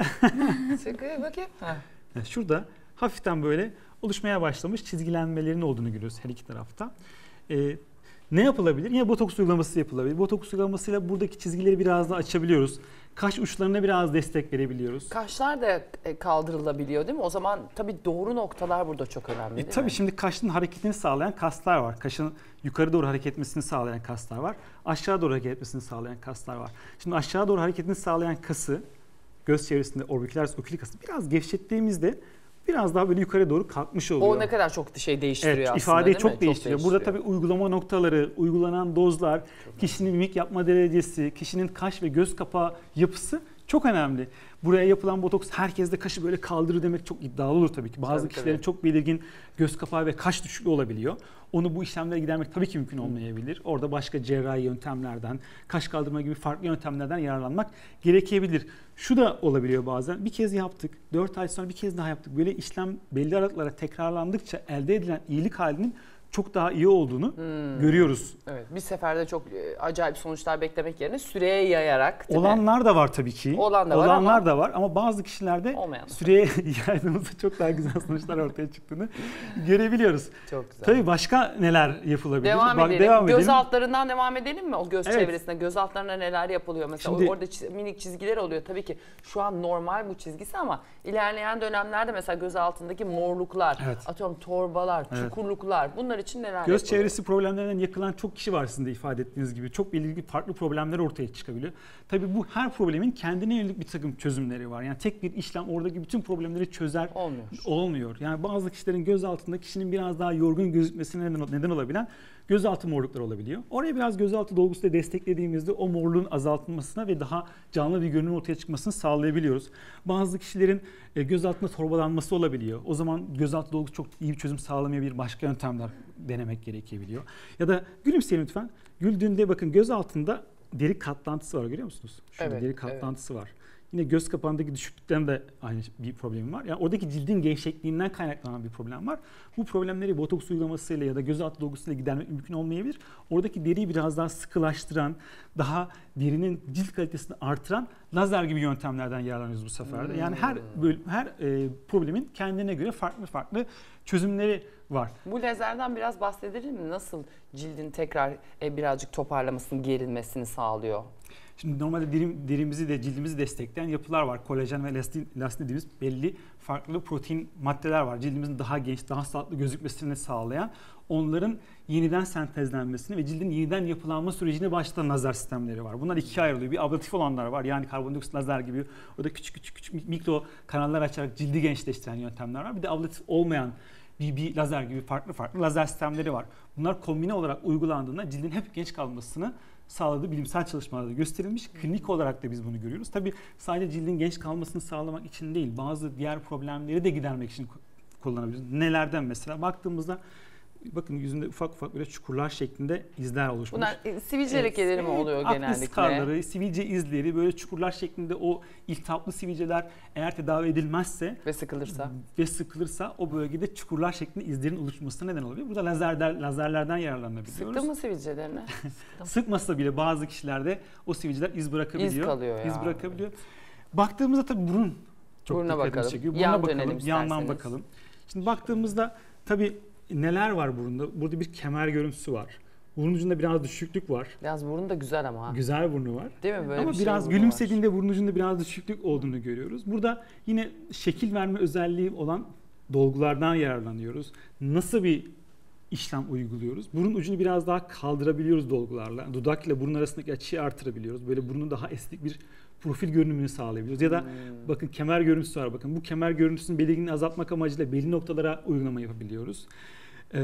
Sıkı bakayım. Şurada hafiften böyle oluşmaya başlamış çizgilenmelerin olduğunu görüyoruz her iki tarafta. Ee, ne yapılabilir? Yine botoks uygulaması yapılabilir. Botoks uygulamasıyla buradaki çizgileri biraz daha açabiliyoruz. Kaş uçlarına biraz destek verebiliyoruz. Kaşlar da kaldırılabiliyor değil mi? O zaman tabii doğru noktalar burada çok önemli değil e, tabii mi? Şimdi kaşın hareketini sağlayan kaslar var. Kaşın yukarı doğru hareket etmesini sağlayan kaslar var. Aşağı doğru hareket etmesini sağlayan kaslar var. Şimdi aşağı doğru hareketini sağlayan kası, göz çevresinde orbicularis oculi kası biraz gevşettiğimizde biraz daha böyle yukarı doğru kalkmış oluyor. O ne kadar çok şey değiştiriyor evet, aslında ifadeyi değil çok mi? değiştiriyor. Çok Burada tabii uygulama noktaları, uygulanan dozlar, çok kişinin önemli. Mimik yapma derecesi, kişinin kaş ve göz kapağı yapısı çok önemli. Buraya yapılan botoks herkes de kaşı böyle kaldırır demek çok iddialı olur tabii ki. Bazı tabii, kişilerin tabii. çok belirgin göz kapağı ve kaş düşüklüğü olabiliyor. Onu bu işlemlere gidermek tabii ki mümkün olmayabilir. Orada başka cerrahi yöntemlerden, kaş kaldırma gibi farklı yöntemlerden yararlanmak gerekebilir. Şu da olabiliyor bazen. Bir kez yaptık, dört ay sonra bir kez daha yaptık. Böyle işlem belli aralıklara tekrarlandıkça elde edilen iyilik halinin çok daha iyi olduğunu hmm. görüyoruz. Evet, bir seferde çok acayip sonuçlar beklemek yerine süreye yayarak değil Olanlar mi? da var tabii ki. Olan da var Olanlar ama... da var ama bazı kişilerde Olmayan süreye yaydığımızda çok daha güzel sonuçlar ortaya çıktığını görebiliyoruz. Çok güzel. Tabii başka neler yapılabilir? Devam Bak, edelim. Devam göz edelim. altlarından devam edelim mi? O göz evet. çevresinde göz altlarına neler yapılıyor? Mesela Şimdi, orada çiz, minik çizgiler oluyor. Tabii ki şu an normal bu çizgisi ama ilerleyen dönemlerde mesela göz altındaki morluklar, evet. atıyorum torbalar, evet. çukurluklar bunlar için neler göz yapılıyor? Göz çevresi problemlerinden yakılan çok kişi var sizin de ifade ettiğiniz gibi. Çok belirli farklı problemler ortaya çıkabiliyor. Tabii bu her problemin kendine yönelik bir takım çözümleri var. Yani tek bir işlem oradaki bütün problemleri çözer. Olmuyor. Olmuyor. Yani bazı kişilerin göz altında kişinin biraz daha yorgun gözükmesine neden, neden olabilen gözaltı morlukları olabiliyor. Oraya biraz gözaltı dolgusuyla desteklediğimizde o morluğun azaltılmasına ve daha canlı bir görünüm ortaya çıkmasını sağlayabiliyoruz. Bazı kişilerin e, göz altında torbalanması olabiliyor. O zaman gözaltı dolgusu çok iyi bir çözüm sağlamayabilir. Başka yöntemler denemek gerekebiliyor. Ya da gülümseyin lütfen. Güldüğünde bakın göz altında deri katlantısı var, görüyor musunuz? Şurada evet, deri katlantısı evet. var. Yine göz kapağındaki düşüklükten de aynı bir problem var. Yani oradaki cildin gevşekliğinden kaynaklanan bir problem var. Bu problemleri botoks uygulamasıyla ya da göz altı dolgusuyla gidermek mümkün olmayabilir. Oradaki deriyi biraz daha sıkılaştıran, daha derinin cilt kalitesini artıran lazer gibi yöntemlerden yararlanıyoruz bu sefer de. Yani her böyle, her e, problemin kendine göre farklı farklı çözümleri var. Bu lazerden biraz bahsedelim mi? Nasıl cildin tekrar e, birazcık toparlamasını, gerilmesini sağlıyor? Şimdi normalde derim, derimizi de cildimizi destekleyen yapılar var. Kolajen ve elastin, elastin dediğimiz belli farklı protein maddeler var. Cildimizin daha genç, daha sağlıklı gözükmesini sağlayan, onların yeniden sentezlenmesini ve cildin yeniden yapılanma sürecine başlatan lazer sistemleri var. Bunlar ikiye ayrılıyor. Bir ablatif olanlar var. Yani karbondioksit lazer gibi orada küçük küçük küçük mikro kanallar açarak cildi gençleştiren yöntemler var. Bir de ablatif olmayan bir, bir lazer gibi farklı farklı lazer sistemleri var. Bunlar kombine olarak uygulandığında cildin hep genç kalmasını sağladığı bilimsel çalışmalarda gösterilmiş. Klinik olarak da biz bunu görüyoruz. Tabii sadece cildin genç kalmasını sağlamak için değil, bazı diğer problemleri de gidermek için kullanabiliriz. Nelerden mesela? Baktığımızda bakın yüzünde ufak ufak böyle çukurlar şeklinde izler oluşmuş. Bunlar e, sivilce evet, lekeleri mi oluyor akne genellikle? skarları, sivilce izleri, böyle çukurlar şeklinde o iltihaplı sivilceler eğer tedavi edilmezse ve sıkılırsa ve sıkılırsa o bölgede çukurlar şeklinde izlerin oluşmasına neden oluyor. Burada lazerler, lazerlerden yararlanabiliyoruz. Sıktı mı sivilcelerine? Sıkmasa bile bazı kişilerde o sivilceler iz bırakabiliyor. İz kalıyor ya. İz bırakabiliyor. Baktığımızda tabii burun çok Buruna bakalım. çekiyor. Buruna Yan bakalım. dönelim Yandan isterseniz. bakalım. Şimdi baktığımızda tabii neler var burunda? Burada bir kemer görüntüsü var. Burun ucunda biraz düşüklük var. Biraz burnu da güzel ama. Güzel burnu var. Değil mi? Böyle ama bir şey biraz gülümsediğinde burun ucunda biraz düşüklük olduğunu görüyoruz. Burada yine şekil verme özelliği olan dolgulardan yararlanıyoruz. Nasıl bir işlem uyguluyoruz? Burun ucunu biraz daha kaldırabiliyoruz dolgularla. Dudak ile burun arasındaki açıyı artırabiliyoruz. Böyle burnun daha estetik bir profil görünümünü sağlayabiliyoruz. Ya da hmm. bakın kemer görüntüsü var. Bakın bu kemer görüntüsünün belirginliğini azaltmak amacıyla belli noktalara uygulama yapabiliyoruz. Ee,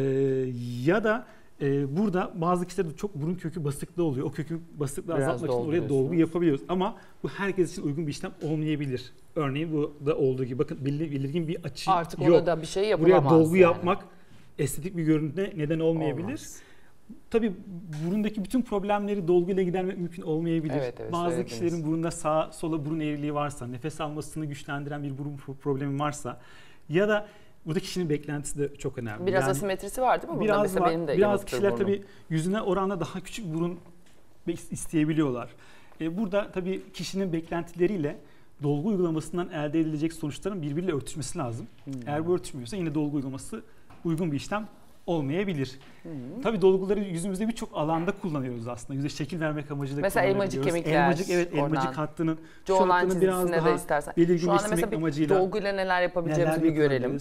ya da e, burada bazı kişilerde çok burun kökü basıklığı oluyor. O kökü basıklığı biraz azaltmak için oraya dolgu yapabiliyoruz. Ama bu herkes için uygun bir işlem olmayabilir. Örneğin bu da olduğu gibi bakın belirgin bir açı artık yok. Artık ona da bir şey yapılamaz. Buraya dolgu yani. yapmak estetik bir görüntüne neden olmayabilir. Olmaz. Tabii burundaki bütün problemleri dolguyla gidermek mümkün olmayabilir. Evet, evet, Bazı söylediniz. kişilerin burunda sağa sola burun eğriliği varsa, nefes almasını güçlendiren bir burun problemi varsa ya da burada kişinin beklentisi de çok önemli. Biraz yani, asimetrisi var değil mi? Biraz Mesela var. benim de Biraz yamuktur kişiler burnum. tabii yüzüne oranla daha küçük burun isteyebiliyorlar. E, burada tabii kişinin beklentileriyle dolgu uygulamasından elde edilecek sonuçların birbiriyle örtüşmesi lazım. Hmm. Eğer bu örtüşmüyorsa yine dolgu uygulaması uygun bir işlem olmayabilir. Hmm. Tabii dolguları yüzümüzde birçok alanda kullanıyoruz aslında. Yüze şekil vermek amacıyla mesela elmacık kemikler. Elmacık, evet, elmacık hattının şu hattının biraz daha istersen. Şu anda mesela bir dolguyla neler yapabileceğimizi bir görelim.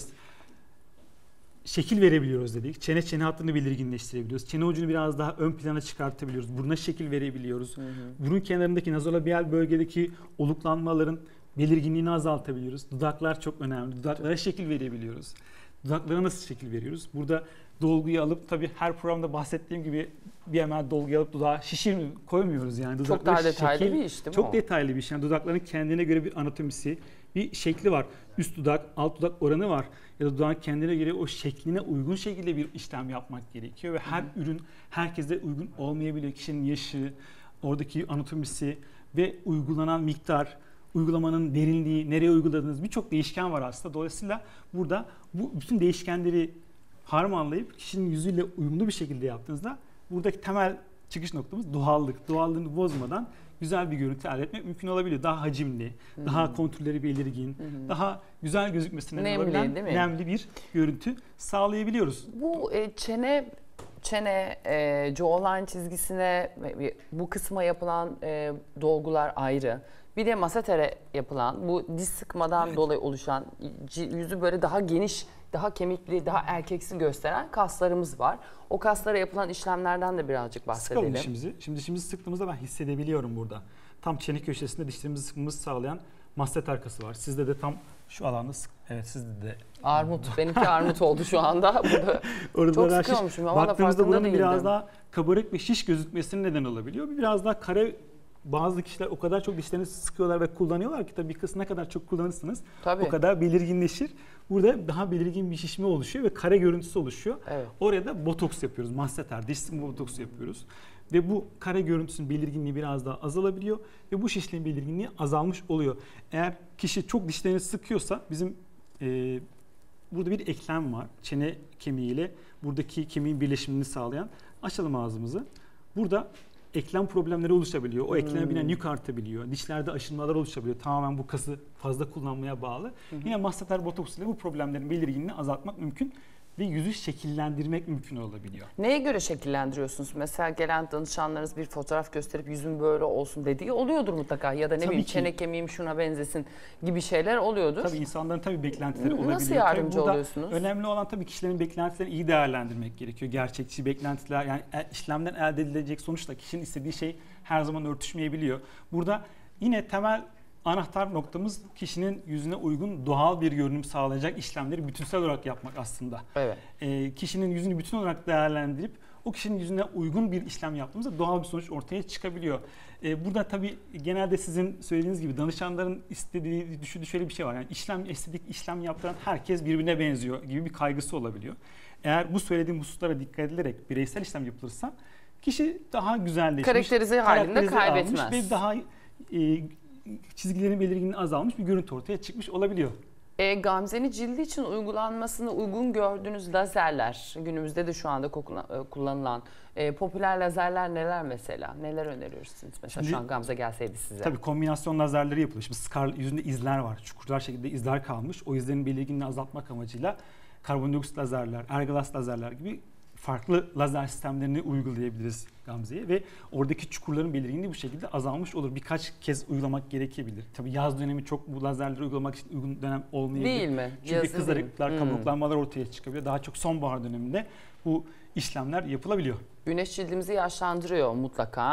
Şekil verebiliyoruz dedik. Çene çene hattını belirginleştirebiliyoruz. Çene ucunu biraz daha ön plana çıkartabiliyoruz. Buruna şekil verebiliyoruz. Hı hı. Burun kenarındaki nazolabial bölgedeki oluklanmaların belirginliğini azaltabiliyoruz. Dudaklar çok önemli. Dudaklara şekil verebiliyoruz. Dudaklara nasıl şekil veriyoruz? Burada dolguyu alıp tabii her programda bahsettiğim gibi bir hemen dolguyu alıp dudağa şişir koymuyoruz yani. Dudaklara çok daha detaylı şekil, bir iş değil mi Çok o? detaylı bir iş. Yani dudakların kendine göre bir anatomisi, bir şekli var. Üst dudak, alt dudak oranı var. Ya da dudağın kendine göre o şekline uygun şekilde bir işlem yapmak gerekiyor. Ve her Hı-hı. ürün herkese uygun olmayabiliyor. Kişinin yaşı, oradaki anatomisi ve uygulanan miktar, uygulamanın derinliği, nereye uyguladığınız birçok değişken var aslında. Dolayısıyla burada bu bütün değişkenleri harmanlayıp kişinin yüzüyle uyumlu bir şekilde yaptığınızda buradaki temel çıkış noktamız doğallık. Doğallığını bozmadan güzel bir görüntü elde etmek mümkün olabiliyor. Daha hacimli, Hı-hı. daha kontürleri belirgin, Hı-hı. daha güzel gözükmesine nemli, olabilen değil mi? nemli bir görüntü sağlayabiliyoruz. Bu e, çene çene, e, jawline çizgisine bu kısma yapılan e, dolgular ayrı. Bir de massetere yapılan bu diz sıkmadan evet. dolayı oluşan yüzü böyle daha geniş, daha kemikli, daha erkeksi gösteren kaslarımız var. O kaslara yapılan işlemlerden de birazcık bahsedelim. Sıkalım dişimizi. Şimdi dişimizi sıktığımızda ben hissedebiliyorum burada. Tam çene köşesinde dişlerimizi sıkmamızı sağlayan masseter kası var. Sizde de tam şu alanda sık. Evet sizde de. Armut. Benimki armut oldu şu anda. Burada Orada çok sıkıyormuşum. Baktığımızda buranın biraz daha kabarık ve şiş gözükmesine neden olabiliyor. Biraz daha kare. Bazı kişiler o kadar çok dişlerini sıkıyorlar ve kullanıyorlar ki tabii bir kısmı ne kadar çok kullanırsanız tabii. o kadar belirginleşir. Burada daha belirgin bir şişme oluşuyor ve kare görüntüsü oluşuyor. Evet. Oraya da botoks yapıyoruz. Masseter, diş sıkma botoksu yapıyoruz. Ve bu kare görüntüsünün belirginliği biraz daha azalabiliyor ve bu şişliğin belirginliği azalmış oluyor. Eğer kişi çok dişlerini sıkıyorsa bizim e, burada bir eklem var. Çene kemiğiyle buradaki kemiğin birleşimini sağlayan. Açalım ağzımızı. Burada eklem problemleri oluşabiliyor. O ekleme hmm. binen yük artabiliyor. Dişlerde aşınmalar oluşabiliyor. Tamamen bu kası fazla kullanmaya bağlı. Hı hı. Yine masseter botoks ile bu problemlerin belirginliğini azaltmak mümkün ve yüzü şekillendirmek mümkün olabiliyor. Neye göre şekillendiriyorsunuz? Mesela gelen danışanlarınız bir fotoğraf gösterip yüzüm böyle olsun dediği oluyordur mutlaka. Ya da ne tabii bileyim ki. Çene kemiğim şuna benzesin gibi şeyler oluyordur. Tabii insanların tabii beklentileri Nasıl olabiliyor. Nasıl yardımcı oluyorsunuz? Önemli olan tabii kişilerin beklentilerini iyi değerlendirmek gerekiyor. Gerçekçi beklentiler, yani işlemden elde edilecek sonuçla kişinin istediği şey her zaman örtüşmeyebiliyor. Burada yine temel anahtar noktamız kişinin yüzüne uygun doğal bir görünüm sağlayacak işlemleri bütünsel olarak yapmak aslında. Evet. E, kişinin yüzünü bütün olarak değerlendirip o kişinin yüzüne uygun bir işlem yaptığımızda doğal bir sonuç ortaya çıkabiliyor. E, burada tabii genelde sizin söylediğiniz gibi danışanların istediği, düşündüğü şöyle bir şey var. Yani işlem, estetik işlem yaptıran herkes birbirine benziyor gibi bir kaygısı olabiliyor. Eğer bu söylediğim hususlara dikkat edilerek bireysel işlem yapılırsa kişi daha güzelleşmiş, karakterize halinde kaybetmez ve daha e, çizgilerin belirginliği azalmış bir görüntü ortaya çıkmış olabiliyor. E, Gamze'nin cildi için uygulanmasını uygun gördüğünüz lazerler, günümüzde de şu anda kullanılan e, popüler lazerler neler mesela? Neler öneriyorsunuz mesela Şimdi, şu an Gamze gelseydi size? Tabii kombinasyon lazerleri yapılıyor. Şimdi skar, yüzünde izler var, çukurlar şekilde izler kalmış. O izlerin belirginliğini azaltmak amacıyla karbondioksit lazerler, erglas lazerler gibi farklı lazer sistemlerini uygulayabiliriz Gamze'ye ve oradaki çukurların belirginliği bu şekilde azalmış olur. Birkaç kez uygulamak gerekebilir. Tabii yaz dönemi çok bu lazerleri uygulamak için uygun dönem olmayabilir. Değil mi? Çünkü Yazın kızarıklıklar, hmm. kabuklanmalar ortaya çıkabiliyor. Daha çok sonbahar döneminde bu işlemler yapılabiliyor. Güneş cildimizi yaşlandırıyor mutlaka.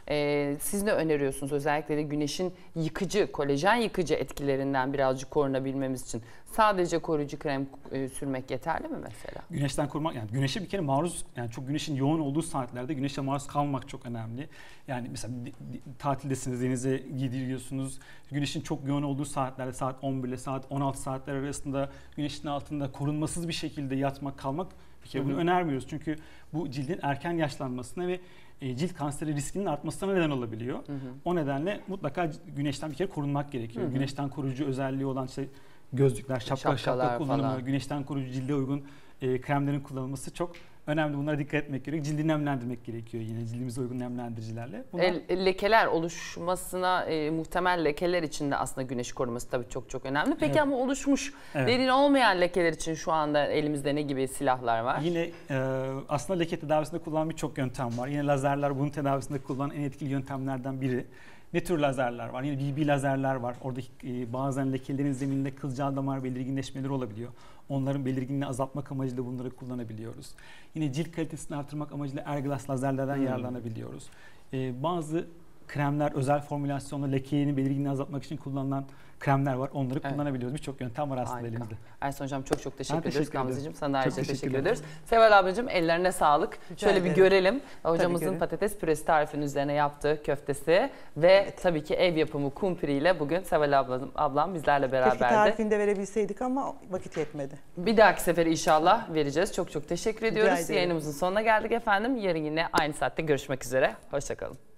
Ee, siz ne öneriyorsunuz? Özellikle de güneşin yıkıcı, kolajen yıkıcı etkilerinden birazcık korunabilmemiz için sadece koruyucu krem e, sürmek yeterli mi mesela? Güneşten korumak, yani güneşe bir kere maruz, yani çok güneşin yoğun olduğu saatlerde güneşe maruz kalmamak çok önemli. Yani mesela tatildesiniz, denize gidiyorsunuz. Güneşin çok yoğun olduğu saatlerde saat on bir ile saat on altı saatler arasında güneşin altında korunmasız bir şekilde yatmak, kalmak bir kere bunu önermiyoruz. Çünkü bu cildin erken yaşlanmasına ve cilt kanseri riskinin artmasına neden olabiliyor. Hı hı. O nedenle mutlaka güneşten bir kere korunmak gerekiyor. Hı hı. Güneşten koruyucu özelliği olan işte gözlükler, şapka, şapka kullanımı, falan. Güneşten koruyucu cilde uygun e, kremlerin kullanılması çok önemli. Bunlara dikkat etmek gerekiyor. Cildi nemlendirmek gerekiyor yine cildimize uygun nemlendiricilerle. Bunlar... E, lekeler oluşmasına e, muhtemel lekeler için de aslında güneş koruması tabii çok çok önemli. Peki evet. ama oluşmuş evet. derin olmayan lekeler için şu anda elimizde ne gibi silahlar var? Yine e, aslında leke tedavisinde kullanılan birçok yöntem var. Yine lazerler bunun tedavisinde kullanılan en etkili yöntemlerden biri. Ne tür lazerler var? Yine B B lazerler var. Oradaki e, bazen lekelerin zemininde kılcal damar belirginleşmeleri olabiliyor. Onların belirginliğini azaltmak amacıyla bunları kullanabiliyoruz. Yine cilt kalitesini artırmak amacıyla Airglass lazerlerden hmm. yararlanabiliyoruz. E, bazı kremler, özel formülasyonla lekenin belirginliğini azaltmak için kullanılan kremler var. Onları evet. kullanabiliyoruz. Birçok yöntem var aslında Harika. elimizde. Ersin Hocam çok çok teşekkür, teşekkür ediyoruz. Gamzeciğim sana da ayrıca teşekkür, teşekkür ederiz. ederim. Seval ablacığım ellerine sağlık. Rica Şöyle ederim. bir görelim. Hocamızın görelim. patates püresi tarifinin üzerine yaptığı köftesi ve evet. tabii ki ev yapımı kumpiriyle bugün Seval ablam, ablam bizlerle beraberdi. Keşke tarifini de verebilseydik ama vakit yetmedi. Bir dahaki sefere inşallah vereceğiz. Çok çok teşekkür ediyoruz. Yayınımızın sonuna geldik efendim. Yarın yine aynı saatte görüşmek üzere. Hoşça kalın.